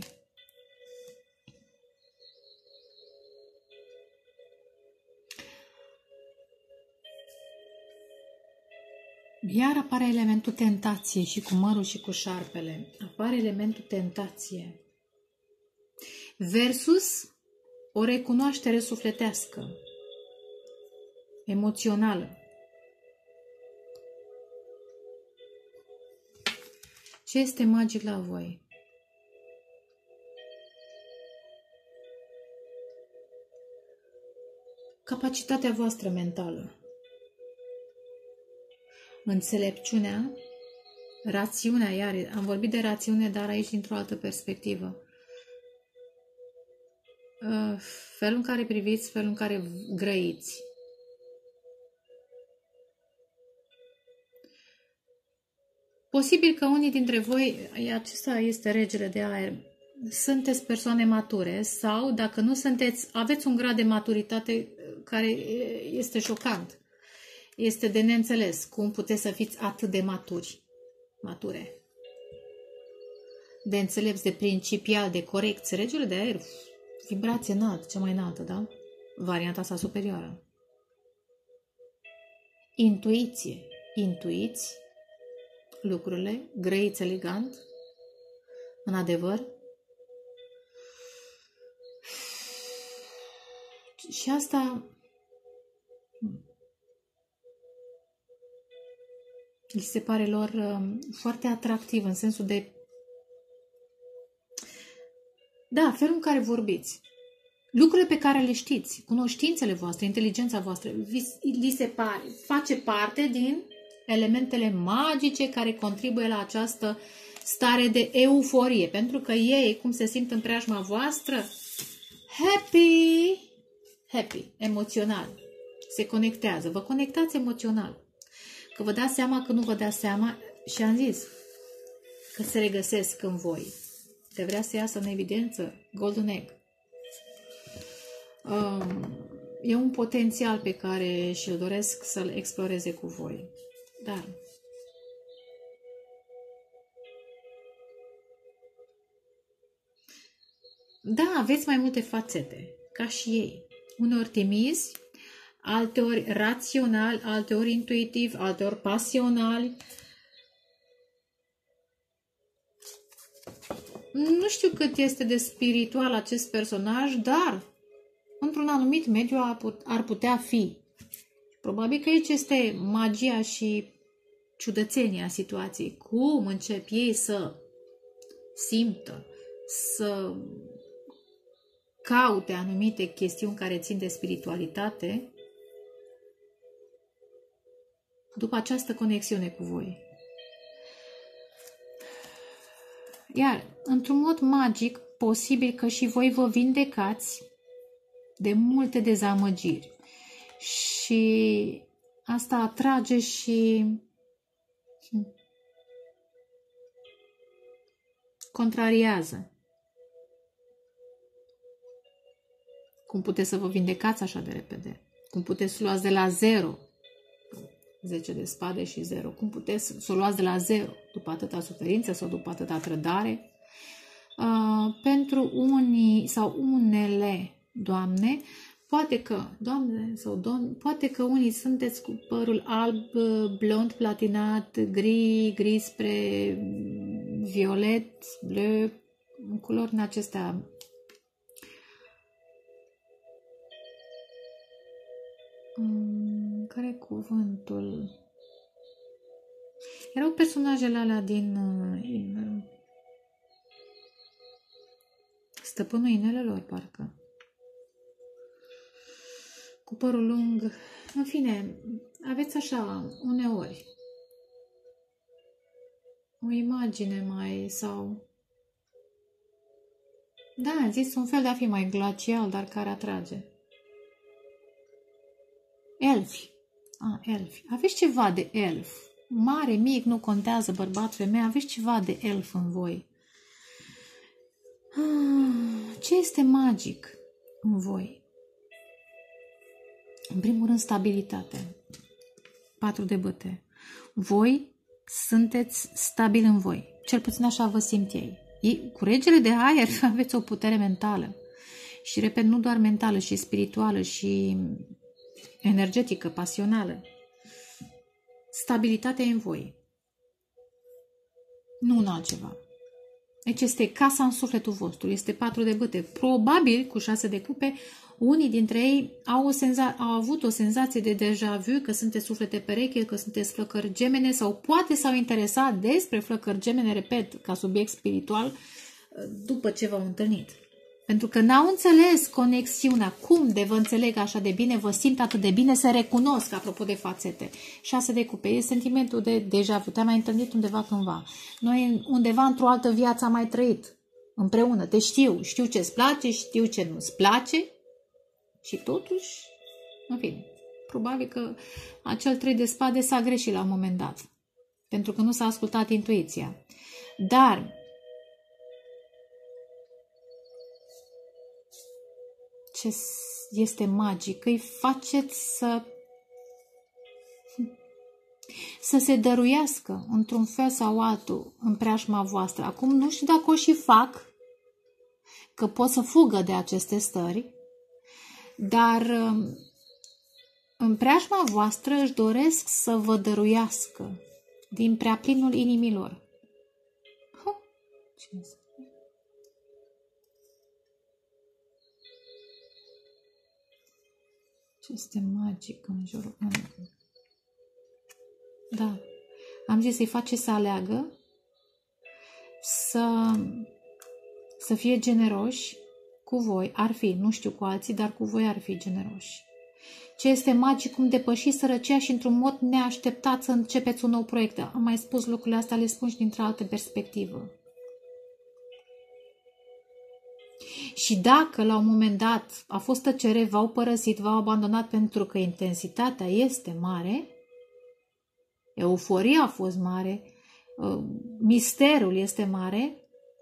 Iar apare elementul tentație și cu mărul și cu șarpele. Apare elementul tentație. Versus o recunoaștere sufletească, emoțională. Ce este magic la voi? Capacitatea voastră mentală. Înțelepciunea, rațiunea, iar am vorbit de rațiune, dar aici dintr-o altă perspectivă. Felul în care priviți, felul în care grăiți. Posibil că unii dintre voi, acesta este regele de aer, sunteți persoane mature sau, dacă nu sunteți, aveți un grad de maturitate care este șocant. Este de neînțeles cum puteți să fiți atât de maturi, mature. De înțelepți, de principial, de corecți. Regele de aer, vibrație înaltă, cea mai înaltă, da? Varianta sa superioară. Intuiție. Intuiți lucrurile, grăiți elegant, în adevăr, Și asta li se pare lor uh, foarte atractiv în sensul de da, felul în care vorbiți. Lucrurile pe care le știți, cunoștințele voastre, inteligența voastră, li se pare, face parte din elementele magice care contribuie la această stare de euforie. Pentru că ei, cum se simt în preajma voastră, happy, happy, emoțional. Se conectează. Vă conectați emoțional. Că vă dați seama că nu vă dați seama și am zis că se regăsesc în voi. Că vrea să iasă în evidență Golden Egg. E un potențial pe care și-l doresc să-l exploreze cu voi. Dar da, aveți mai multe fațete, ca și ei. Uneori timizi, alteori rațional, alteori intuitiv, alteori pasionali. Nu știu cât este de spiritual acest personaj, dar într-un anumit mediu ar putea fi. Probabil că aici este magia și ciudățenia situației. Cum încep ei să simtă, să caute anumite chestiuni care țin de spiritualitate după această conexiune cu voi. Iar, într-un mod magic, posibil că și voi vă vindecați de multe dezamăgiri. Și asta atrage și contrariază. Cum puteți să vă vindecați așa de repede? Cum puteți să luați de la zero? zece de spade și zero. Cum puteți să o luați de la zero după atâta suferință sau după atâta trădare? Uh, pentru unii sau unele doamne, poate că, doamne sau domn, poate că unii sunteți cu părul alb, blond, platinat, gri, gri spre violet, bleu, în culori în acestea. Care e cuvântul? Erau personajele alea din uh, Stăpânul Inelelor, parcă. Cu părul lung. În fine, aveți așa, uneori, o imagine mai sau... Da, am zis un fel de a fi mai glacial, dar care atrage. Elfi. Ah, elfi. Aveți ceva de elf. Mare, mic, nu contează, bărbat, femeie, aveți ceva de elf în voi. Ah, ce este magic în voi? În primul rând, stabilitate. Patru de bâte. Voi sunteți stabili în voi. Cel puțin așa vă simt ei. ei cu regele de aer aveți o putere mentală. Și, repet, nu doar mentală, și spirituală, și energetică, pasională. Stabilitatea în voi. Nu în altceva. Deci este casa în sufletul vostru. Este patru de bâte. Probabil, cu șase de cupe, unii dintre ei au, o senza- au avut o senzație de deja vu, că sunteți suflete pereche, că sunteți flăcări gemene, sau poate s-au interesat despre flăcări gemene, repet, ca subiect spiritual, după ce v-au întâlnit. Pentru că n-au înțeles conexiunea. Cum de vă înțeleg așa de bine, vă simt atât de bine, se recunosc, apropo de fațete. Șase de cupe. E sentimentul de deja vu. Te-am mai întâlnit undeva cândva. Noi undeva într-o altă viață am mai trăit împreună. Te știu. Știu ce-ți place, știu ce nu-ți place. Și totuși, în fine, probabil că acel trei de spade s-a greșit la un moment dat. Pentru că nu s-a ascultat intuiția. Dar ce este magic, îi faceți să să se dăruiască într-un fel sau altul în preajma voastră. Acum nu știu dacă o și fac, că pot să fugă de aceste stări, dar în preajma voastră își doresc să vă dăruiască din prea plinul inimilor. Ha, ce este? Ce este magic în jurul... Da. Am zis să-i face să aleagă, să, să fie generoși cu voi. Ar fi, nu știu cu alții, dar cu voi ar fi generoși. Ce este magic, cum depăși sărăcia și într-un mod neașteptat să începeți un nou proiect. Am mai spus lucrurile astea, le spun și dintr-o altă perspectivă. Și dacă la un moment dat a fost tăcere, v-au părăsit, v-au abandonat pentru că intensitatea este mare, euforia a fost mare, misterul este mare,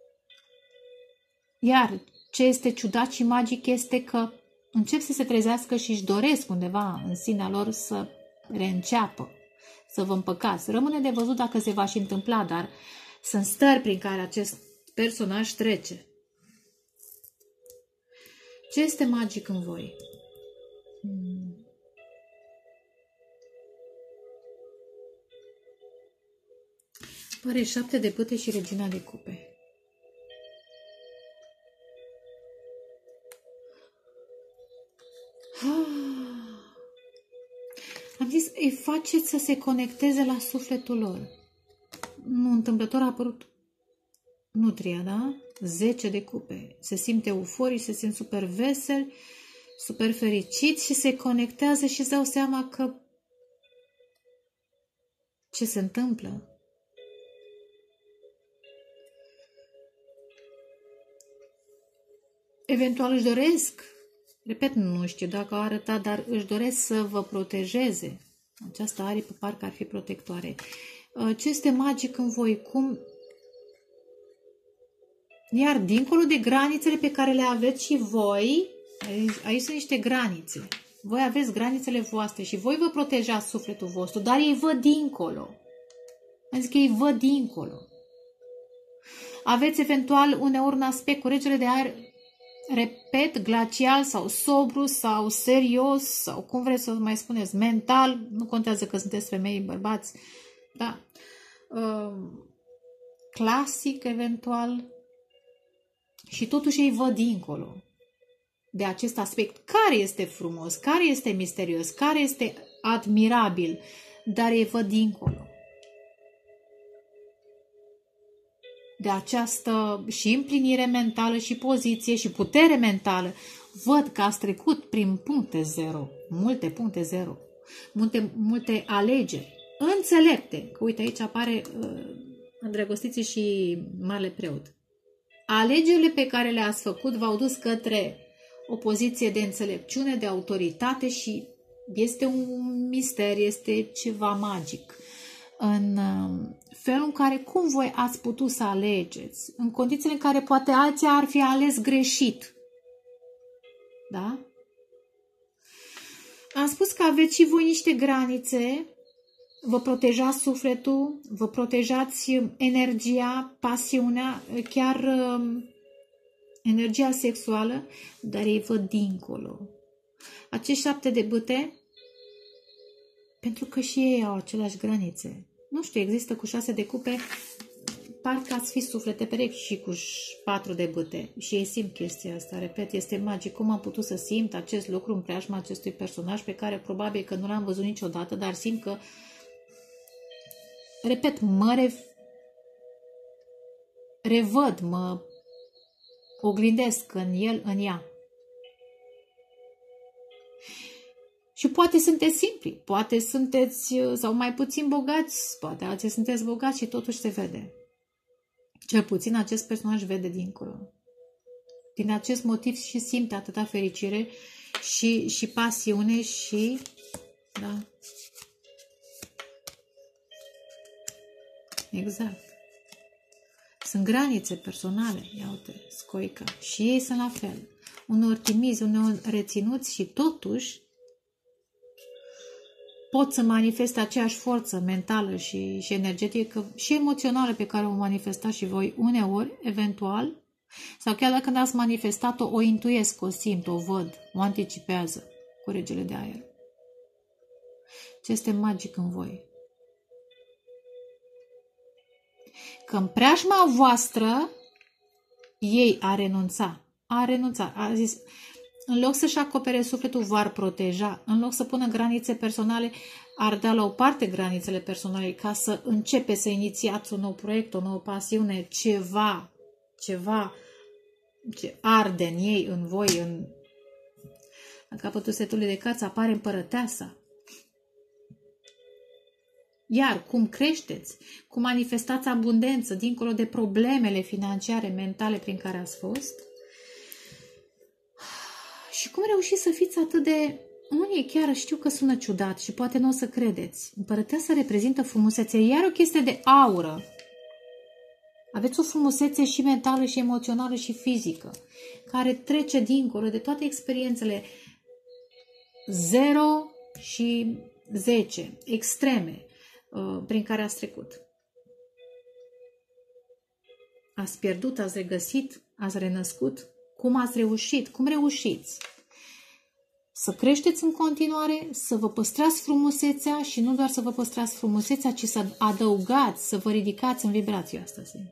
iar ce este ciudat și magic este că încep să se trezească și își doresc undeva în sinea lor să reînceapă, să vă împăcați. Rămâne de văzut dacă se va și întâmpla, dar sunt stări prin care acest personaj trece. Ce este magic în voi? Hmm. Pare șapte de bâte și regina de cupe. Am zis, îi faceți să se conecteze la sufletul lor. Nu întâmplător a apărut nutria, da? zece de cupe. Se simt euforii, se simt super veseli, super fericiți și se conectează și îți dau seama că ce se întâmplă. Eventual își doresc, repet, nu știu dacă au arătat, dar își doresc să vă protejeze. Această aripă parcă ar fi protectoare. Ce este magic în voi? Cum? Iar dincolo de granițele pe care le aveți și voi, aici sunt niște granițe. Voi aveți granițele voastre și voi vă protejați sufletul vostru, dar ei văd dincolo. Am zis că ei văd dincolo. Aveți eventual uneori un aspect cu regele de aer, repet, glacial sau sobru sau serios sau cum vreți să mai spuneți, mental, nu contează că sunteți femei, bărbați, da, uh, clasic eventual și totuși ei văd dincolo de acest aspect care este frumos, care este misterios, care este admirabil, dar ei văd dincolo de această și împlinire mentală și poziție și putere mentală. Văd că ați trecut prin puncte zero, multe puncte zero, multe, multe alegeri înțelepte. Că uite, aici apare uh, îndrăgostiții și Marele Preot. Alegerile pe care le-ați făcut v-au dus către o poziție de înțelepciune, de autoritate și este un mister, este ceva magic. În felul în care cum voi ați putut să alegeți, în condițiile în care poate alții ar fi ales greșit. Da? Am spus că aveți și voi niște granițe, vă protejați sufletul, vă protejați energia, pasiunea, chiar energia sexuală, dar ei văd dincolo. Acești șapte de bâte, pentru că și ei au aceleași granițe. Nu știu, există cu șase de cupe, parcă ați fi suflete perechi și cu patru de bâte. Și ei simt chestia asta, repet, este magic. Cum am putut să simt acest lucru în preajma acestui personaj pe care probabil că nu l-am văzut niciodată, dar simt că, repet, mă rev... revăd, mă oglindesc în el, în ea. Și poate sunteți simpli, poate sunteți sau mai puțin bogați, poate alții sunteți bogați și totuși se vede. Cel puțin acest personaj vede dincolo. Din acest motiv și simte atâta fericire și, și pasiune și... Da. Exact. Sunt granițe personale, ia uite, Scoica. Și ei sunt la fel. Uneori timizi, uneori reținuți și totuși pot să manifeste aceeași forță mentală și, și energetică și emoțională pe care o manifestați și voi uneori, eventual, sau chiar dacă n-ați manifestat-o, o intuiesc, o simt, o văd, o anticipează cu regele de aer. Ce este magic în voi? Că în preajma voastră ei a renunțat. A renunțat. A zis, În loc să-și acopere sufletul, v-ar proteja. În loc să pună granițe personale, ar da la o parte granițele personale ca să începe să inițiați un nou proiect, o nouă pasiune, ceva, ceva ce arde în ei, în voi, în... La capătul setului de cărți apare împărăteasa. Iar cum creșteți, cum manifestați abundență dincolo de problemele financiare, mentale prin care ați fost și cum reușiți să fiți atât de... Unii chiar știu că sună ciudat și poate nu o să credeți. Împărăteasa reprezintă frumusețea, iar o chestie de aură. Aveți o frumusețe și mentală, și emoțională, și fizică, care trece dincolo de toate experiențele zero și zece, extreme, prin care ați trecut. Ați pierdut, ați regăsit, ați renăscut. Cum ați reușit? Cum reușiți? Să creșteți în continuare, să vă păstrați frumusețea și nu doar să vă păstrați frumusețea, ci să adăugați, să vă ridicați în vibrație. Asta simt.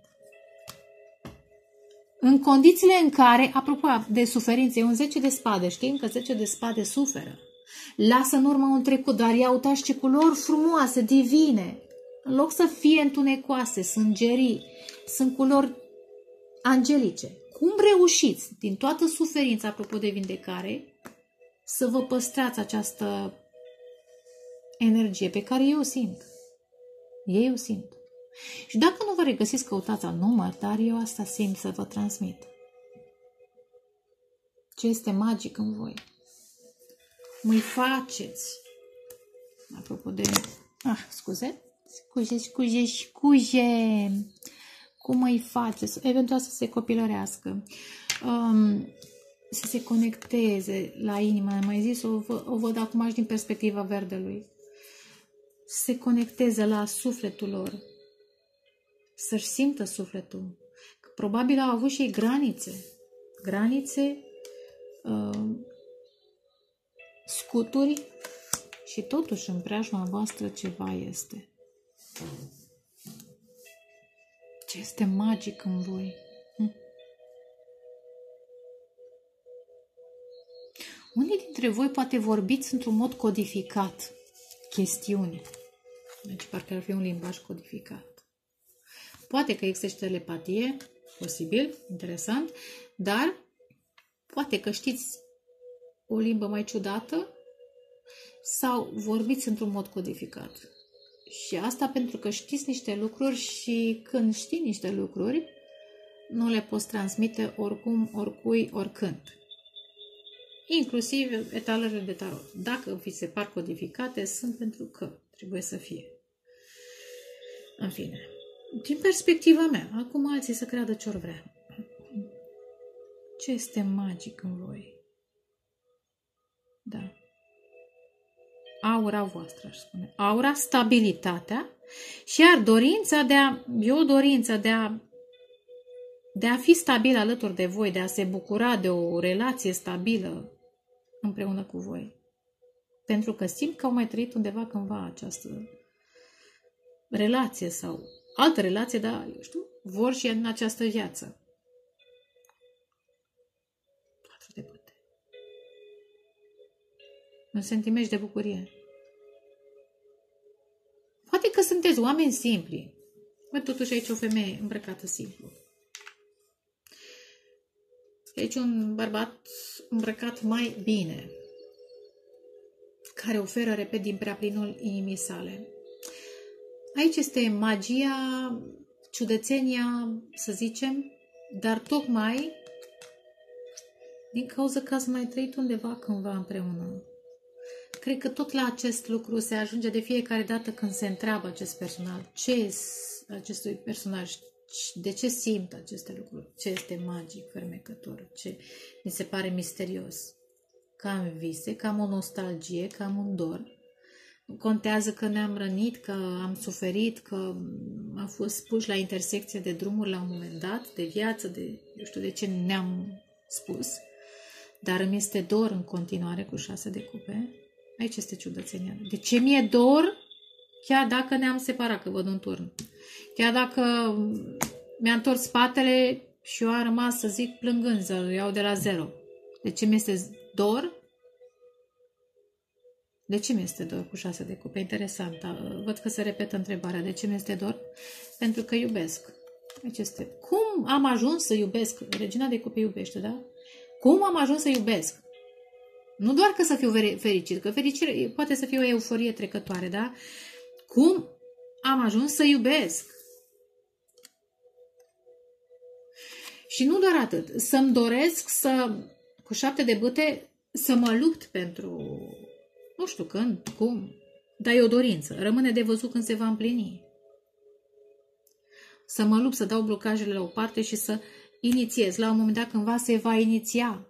În condițiile în care, apropo de suferință, e un zece de spade, știm că zece de spade suferă. Lasă în urmă un trecut, dar ia uitați ce culori frumoase, divine. În loc să fie întunecoase, sângerii, sunt culori angelice. Cum reușiți, din toată suferința, apropo de vindecare, să vă păstrați această energie pe care eu o simt? Eu o simt. Și dacă nu vă regăsiți, căutați al număr, dar eu asta simt să vă transmit. Ce este magic în voi? Măi faceți. Apropo de... Ah, scuze. Scuze, scuze, scuze. Cum îi faceți? Eventual să se copilărească. Um, să se conecteze la inimă. Am mai zis, o, o văd acum și din perspectiva verdelui. Să se conecteze la sufletul lor. Să-și simtă sufletul. Că probabil au avut și ei granițe. Granițe, uh, scuturi și totuși în preajma voastră ceva este. Ce este magic în voi. Hm? Unii dintre voi poate vorbiți într-un mod codificat chestiuni. Deci parcă ar fi un limbaj codificat. Poate că există și telepatie, posibil, interesant, dar poate că știți o limbă mai ciudată sau vorbiți într-un mod codificat. Și asta pentru că știți niște lucruri și când știi niște lucruri, nu le poți transmite oricum, oricui, oricând. Inclusiv etalele de tarot. Dacă vi se par codificate, sunt pentru că trebuie să fie. În fine. Din perspectiva mea, acum alții să creadă ce ori vrea. Ce este magic în voi? Da. Aura voastră, aș spune. Aura, stabilitatea și iar dorința de a, e o dorință de a, de a fi stabil alături de voi, de a se bucura de o relație stabilă împreună cu voi. Pentru că simt că au mai trăit undeva cândva această relație sau altă relație, dar, eu știu, vor și în această viață. Patru de bâte. Un sentiment de bucurie. Poate că sunteți oameni simpli. Văd totuși aici o femeie îmbrăcată simplu. Aici un bărbat îmbrăcat mai bine, care oferă, repet, din prea plinul inimii sale. Aici este magia, ciudățenia, să zicem, dar tocmai din cauza că ați mai trăit undeva cândva împreună. Cred că tot la acest lucru se ajunge de fiecare dată când se întreabă acest personaj. Ce este acestui personaj? De ce simt aceste lucruri? Ce este magic, fermecător? Ce mi se pare misterios? Că am vise, că am o nostalgie, că am un dor. Contează că ne-am rănit, că am suferit, că am fost puși la intersecție de drumuri la un moment dat, de viață, de eu știu de ce ne-am spus. Dar îmi este dor în continuare cu șase de cupe. Aici este ciudățenia. De ce mi-e dor? Chiar dacă ne-am separat, că văd un turn. Chiar dacă mi-a întors spatele și eu am rămas, să zic, plângând, să iau de la zero. De ce mi-este Dor? De ce mi-este dor cu șase de cupe? Interesant. Văd că se repetă întrebarea. De ce mi-este dor? Pentru că iubesc. Deci este. Cum am ajuns să iubesc? Regina de cupe iubește, da? Cum am ajuns să iubesc? Nu doar că să fiu fericit, că fericire poate să fie o euforie trecătoare, da? Cum am ajuns să iubesc? Și nu doar atât. Să-mi doresc să, cu șapte de bâte, să mă lupt pentru, nu știu când, cum, dar e o dorință. Rămâne de văzut când se va împlini. Să mă lupt, să dau blocajele la o parte și să inițiez. La un moment dat cândva se va iniția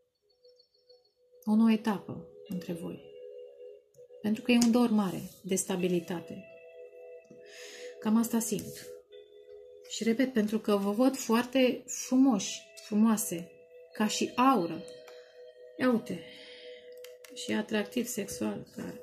o nouă etapă între voi. Pentru că e un dor mare de stabilitate. Cam asta simt. Și repet, pentru că vă văd foarte frumoși, frumoase, ca și aură. Ia uite. Și atractiv sexual, clar.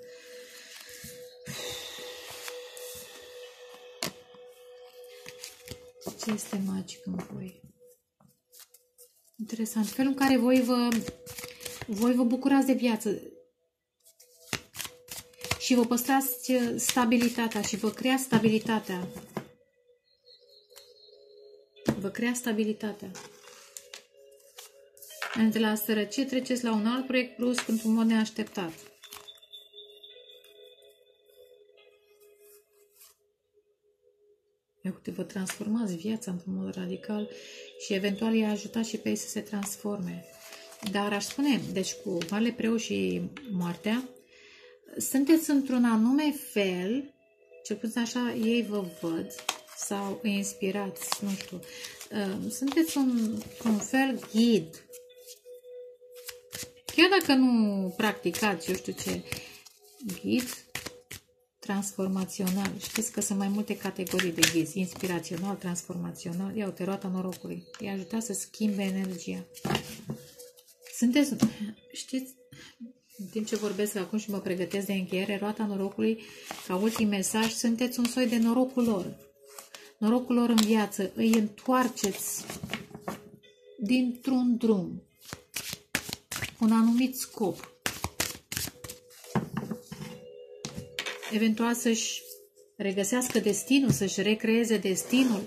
Ce este magic în voi? Interesant. Felul în care voi vă, voi vă bucurați de viață și vă păstrați stabilitatea și vă crea stabilitatea. Vă crea stabilitatea. De la sărăcie treceți la un alt proiect brusc într-un mod neașteptat. Uite, vă transformați viața într-un mod radical și eventual i-a ajutat și pe ei să se transforme. Dar aș spune, deci cu Marele Preot și moartea, sunteți într-un anume fel, cel puțin așa ei vă văd, sau îi inspirați, nu știu, sunteți un, un fel ghid. Chiar dacă nu practicați, eu știu ce, ghid transformațional. Știți că sunt mai multe categorii de ghizi, inspirațional, transformațional. Ia uite, roata norocului. Îi ajuta să schimbe energia. Sunteți, știți, în timp ce vorbesc acum și mă pregătesc de încheiere, roata norocului, ca ultim mesaj, sunteți un soi de norocul lor. Norocul lor în viață. Îi întoarceți dintr-un drum, un anumit scop. Eventual să-și regăsească destinul, să-și recreeze destinul.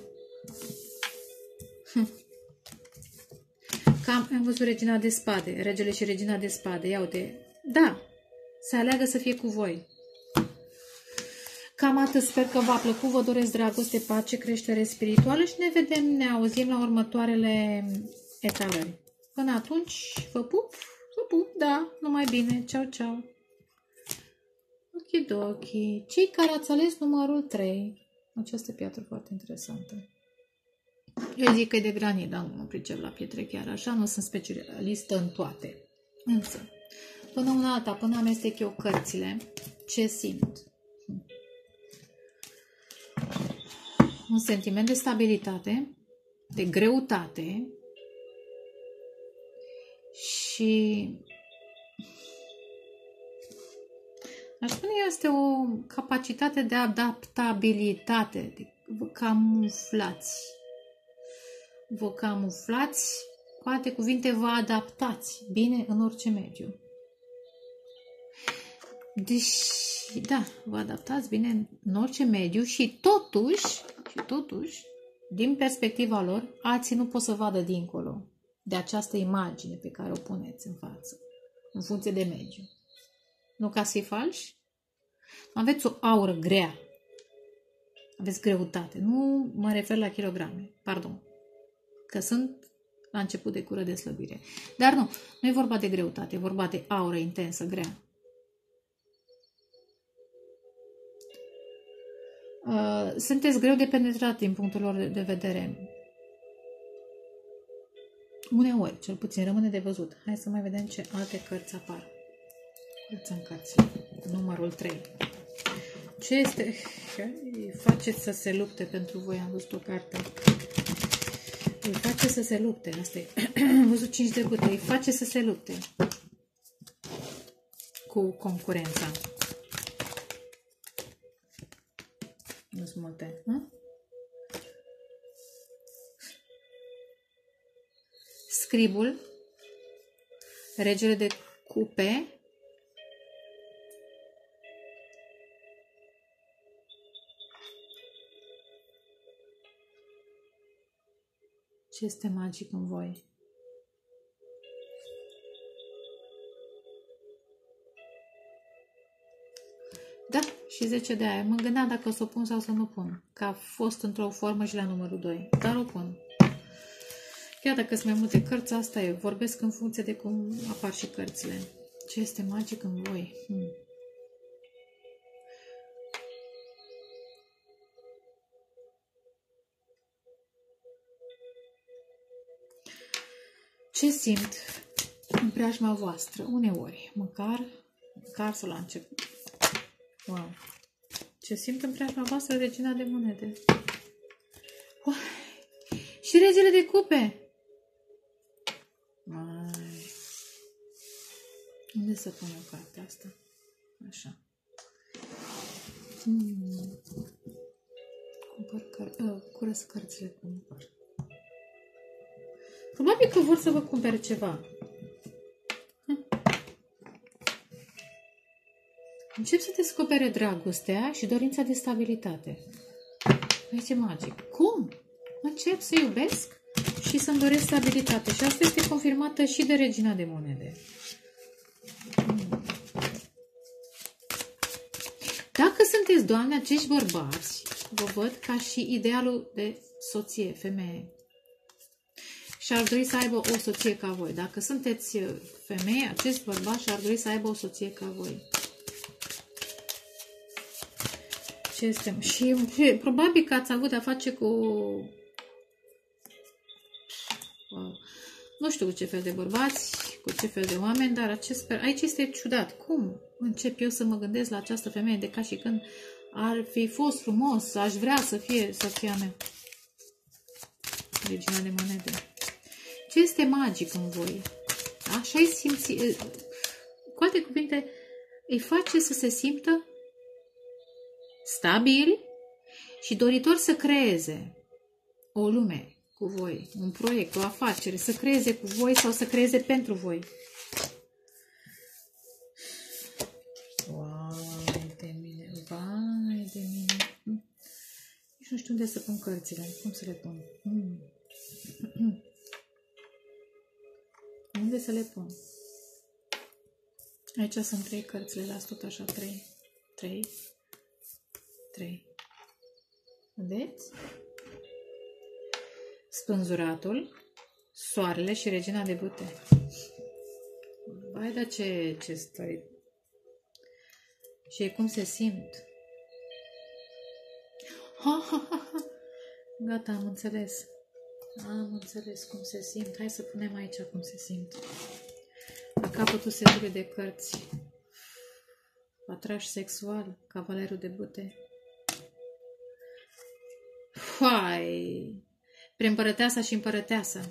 Cam am văzut Regina de Spade, Regele și Regina de Spade. Ia uite, da, să aleagă să fie cu voi. Cam atât, sper că v-a plăcut, vă doresc dragoste, pace, creștere spirituală și ne vedem, ne auzim la următoarele etalări. Până atunci, vă pup, vă pup, da, numai bine, ceau, ceau. Okidoki. Cei care ați ales numărul trei. Această piatră foarte interesantă. Eu zic că e de granit, dar nu mă pricep la pietre chiar așa, nu sunt specialistă în toate. Însă, până una alta, până amestec eu cărțile, ce simt? Un sentiment de stabilitate, de greutate și aș spune este o capacitate de adaptabilitate, de vă camuflați. Vă camuflați, cu alte cuvinte, vă adaptați bine în orice mediu. Deci, da, vă adaptați bine în orice mediu și totuși, și totuși, din perspectiva lor, alții nu pot să vadă dincolo de această imagine pe care o puneți în față, în funcție de mediu. Nu ca să fii falși? Aveți o aură grea. Aveți greutate. Nu mă refer la kilograme. Pardon. Că sunt la început de cură de slăbire. Dar nu. Nu e vorba de greutate. E vorba de aură intensă, grea. Sunteți greu de penetrat din punctul lor de vedere. Uneori, cel puțin, rămâne de văzut. Hai să mai vedem ce alte cărți apar. Cărți în cărți. Numărul trei. Ce este? Faceți să se lupte pentru voi. Am văzut o carte. Îi face să se lupte. Asta e. Am văzut cinci de bâte. Îi face să se lupte cu concurența. Nu sunt multe. Nu? Scribul. Regele de cupe. Ce este magic în voi? Da, și zece de aia. Mă gândeam dacă o să o pun sau să nu pun. Că a fost într-o formă și la numărul doi. Dar o pun. Chiar dacă sunt mai multe cărți, asta e. Vorbesc în funcție de cum apar și cărțile. Ce este magic în voi? Hmm. Ce simt în preajma voastră? Uneori, măcar, măcar să la început. Wow! Ce simt în preajma voastră, regina de monede? Oh. Și regele de cupe! Mai. Unde să pun eu cartea asta? Așa. Hmm. Cumpăr cărți. Uh, curăț cărțile, cumpăr. Probabil că vor să vă cumpere ceva. Hm. Încep să descopere dragostea și dorința de stabilitate. Aici e magic. Cum? Încep să iubesc și să-mi doresc stabilitate. Și asta este confirmată și de regina de monede. Hmm. Dacă sunteți, Doamne, acești bărbați, vă văd ca și idealul de soție, femeie. Și ar dori să aibă o soție ca voi. Dacă sunteți femeie, acest bărbat și ar dori să aibă o soție ca voi. Ce este? Și, și probabil că ați avut de-a face cu... Wow. Nu știu cu ce fel de bărbați, cu ce fel de oameni, dar acest... aici este ciudat. Cum încep eu să mă gândesc la această femeie de ca și când ar fi fost frumos, aș vrea să fie soția mea. Regina de monede. Ce este magic în voi? Așa-i simți... Cu alte cuvinte, îi face să se simtă stabili și doritor să creeze o lume cu voi, un proiect, o afacere, să creeze cu voi sau să creeze pentru voi. Vai de mine, vai de mine. Nici nu știu unde să pun cărțile, cum să le pun. Hmm. Unde să le pun? Aici sunt trei cărțile, las tot așa, trei, trei, trei. Vedeți? Spânzuratul, soarele și regina de bute. Vai, dar ce, ce stai. Și cum se simt. Ha, ha, ha, ha. Gata, am înțeles. Am înțeles cum se simt. Hai să punem aici cum se simt. La capătul setului de cărți. Atraș sexual. Cavalerul de bute. Hai! Preîmpărăteasa și împărăteasa.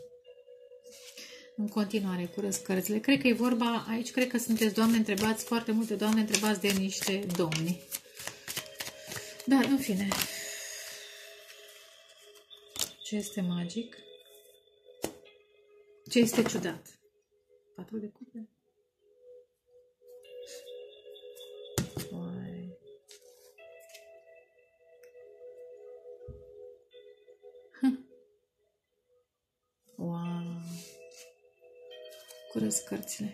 În continuare, curăț cărțile. Cred că e vorba, aici cred că sunteți, Doamne, întrebați, foarte multe Doamne, întrebați de niște domni. Dar, în fine... Ce este magic? Ce este ciudat? Patru de cupe? Uai. Wow. Curăț cărțile.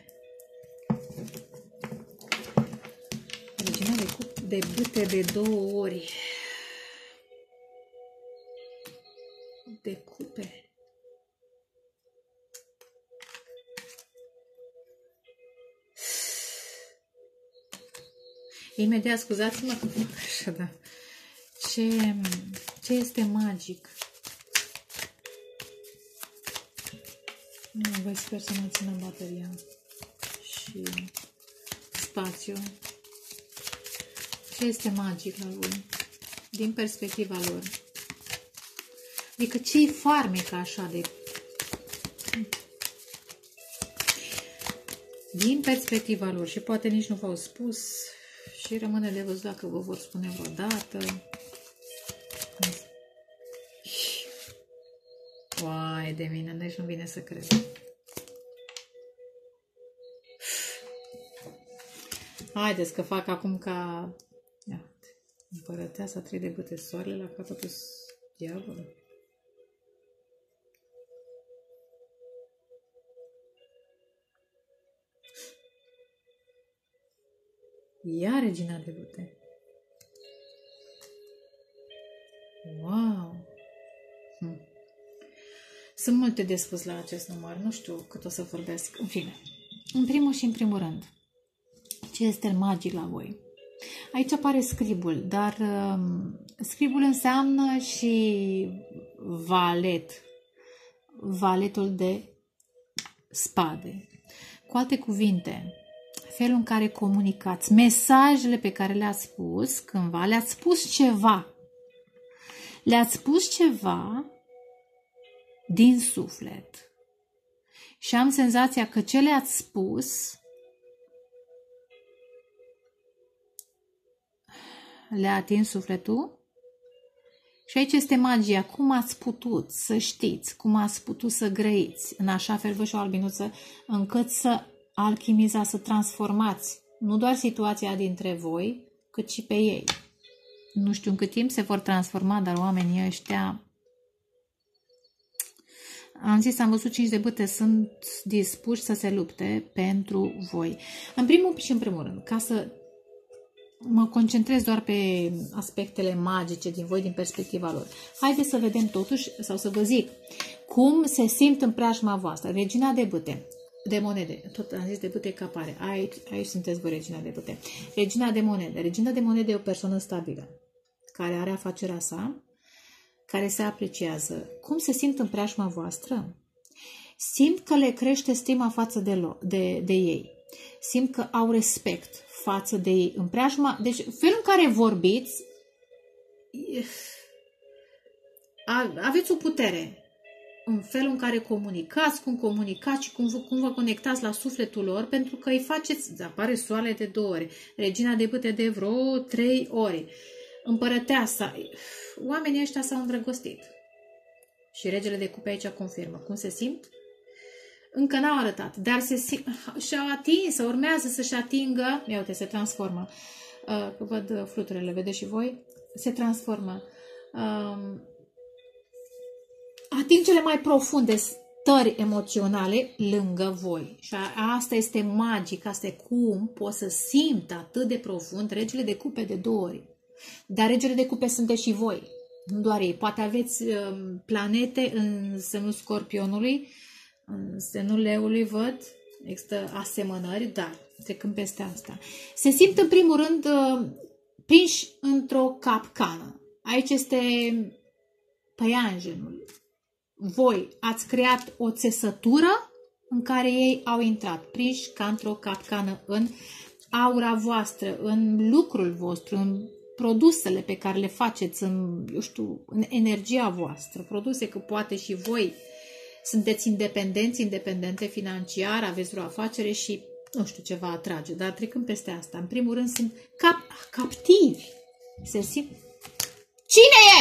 Regina de, cup de bute de două ori. De cupe. Imediat, scuzați-mă că fac așa, da. Ce, ce este magic? Nu, voi sper să mă țină bateria și spațiu. Ce este magic la voi? Din perspectiva lor. Adică ce-i farmec așa de... Din perspectiva lor. Și poate nici nu v-au spus. Și rămâne de văzut dacă vă vor spune vreodată. Uai de mine, deci nu vine să cred. Haideți că fac acum ca... Ia, împărăteasa, trei de bâte, soarele la capătul diavolului. Ia regina de bâte. Wow! Hm. Sunt multe de spus la acest număr. Nu știu cât o să vorbesc. În fine. În primul și în primul rând, ce este magic la voi? Aici apare scribul, dar um, scribul înseamnă și valet. Valetul de spade. Cu alte cuvinte, felul în care comunicați, mesajele pe care le-ați spus cândva, le-ați spus ceva. Le-ați spus ceva din suflet. Și am senzația că ce le-ați spus le-a atins sufletul. Și aici este magia. Cum ați putut să știți, cum ați putut să grăiți în așa fel, vă și o albinuță, încât să alchimizați, să transformați nu doar situația dintre voi, cât și pe ei. Nu știu în cât timp se vor transforma, dar oamenii ăștia... Am zis, am văzut cinci de bâte, sunt dispuși să se lupte pentru voi. În primul și în primul rând, ca să mă concentrez doar pe aspectele magice din voi, din perspectiva lor. Haideți să vedem totuși, sau să vă zic, cum se simt în preajma voastră. Regina de bâte, de monede, tot am zis de bâte că apare, aici, aici sunteți voi, regina de bâte. Regina de monede, regina de monede e o persoană stabilă, care are afacerea sa, care se apreciază. Cum se simt în preajma voastră? Simt că le crește stima față de, de, de ei. Simt că au respect față de ei în preajma. Deci, felul în care vorbiți, aveți o putere. În felul în care comunicați, cum comunicați și cum vă, cum vă conectați la sufletul lor, pentru că îi faceți, apare soarele de două ori, regina de bâte de vreo trei ori, împărăteasa. Oamenii ăștia s-au îndrăgostit. Și regele de cupe aici confirmă. Cum se simt? Încă n-au arătat, dar se simt, și-au atins, urmează să-și atingă, ia uite, se transformă. Uh, văd fluturele, vedeți și voi? Se transformă. Uh, ating cele mai profunde stări emoționale lângă voi. Și asta este magic, asta e cum poți să simți atât de profund regele de cupe de două ori. Dar regele de cupe sunteți și voi, nu doar ei. Poate aveți uh, planete în semnul Scorpionului, în semnul Leului, văd, există asemănări, dar trecând peste asta. Se simt în primul rând uh, prinși într-o capcană. Aici este păianjenul. Voi ați creat o țesătură în care ei au intrat, prinși ca într-o capcană în aura voastră, în lucrul vostru, în produsele pe care le faceți, în, eu știu, în energia voastră, produse că poate și voi sunteți independenți, independente financiar, aveți vreo afacere și nu știu ce vă atrage, dar trecând peste asta, în primul rând sunt cap, captivi. Se simt. Cine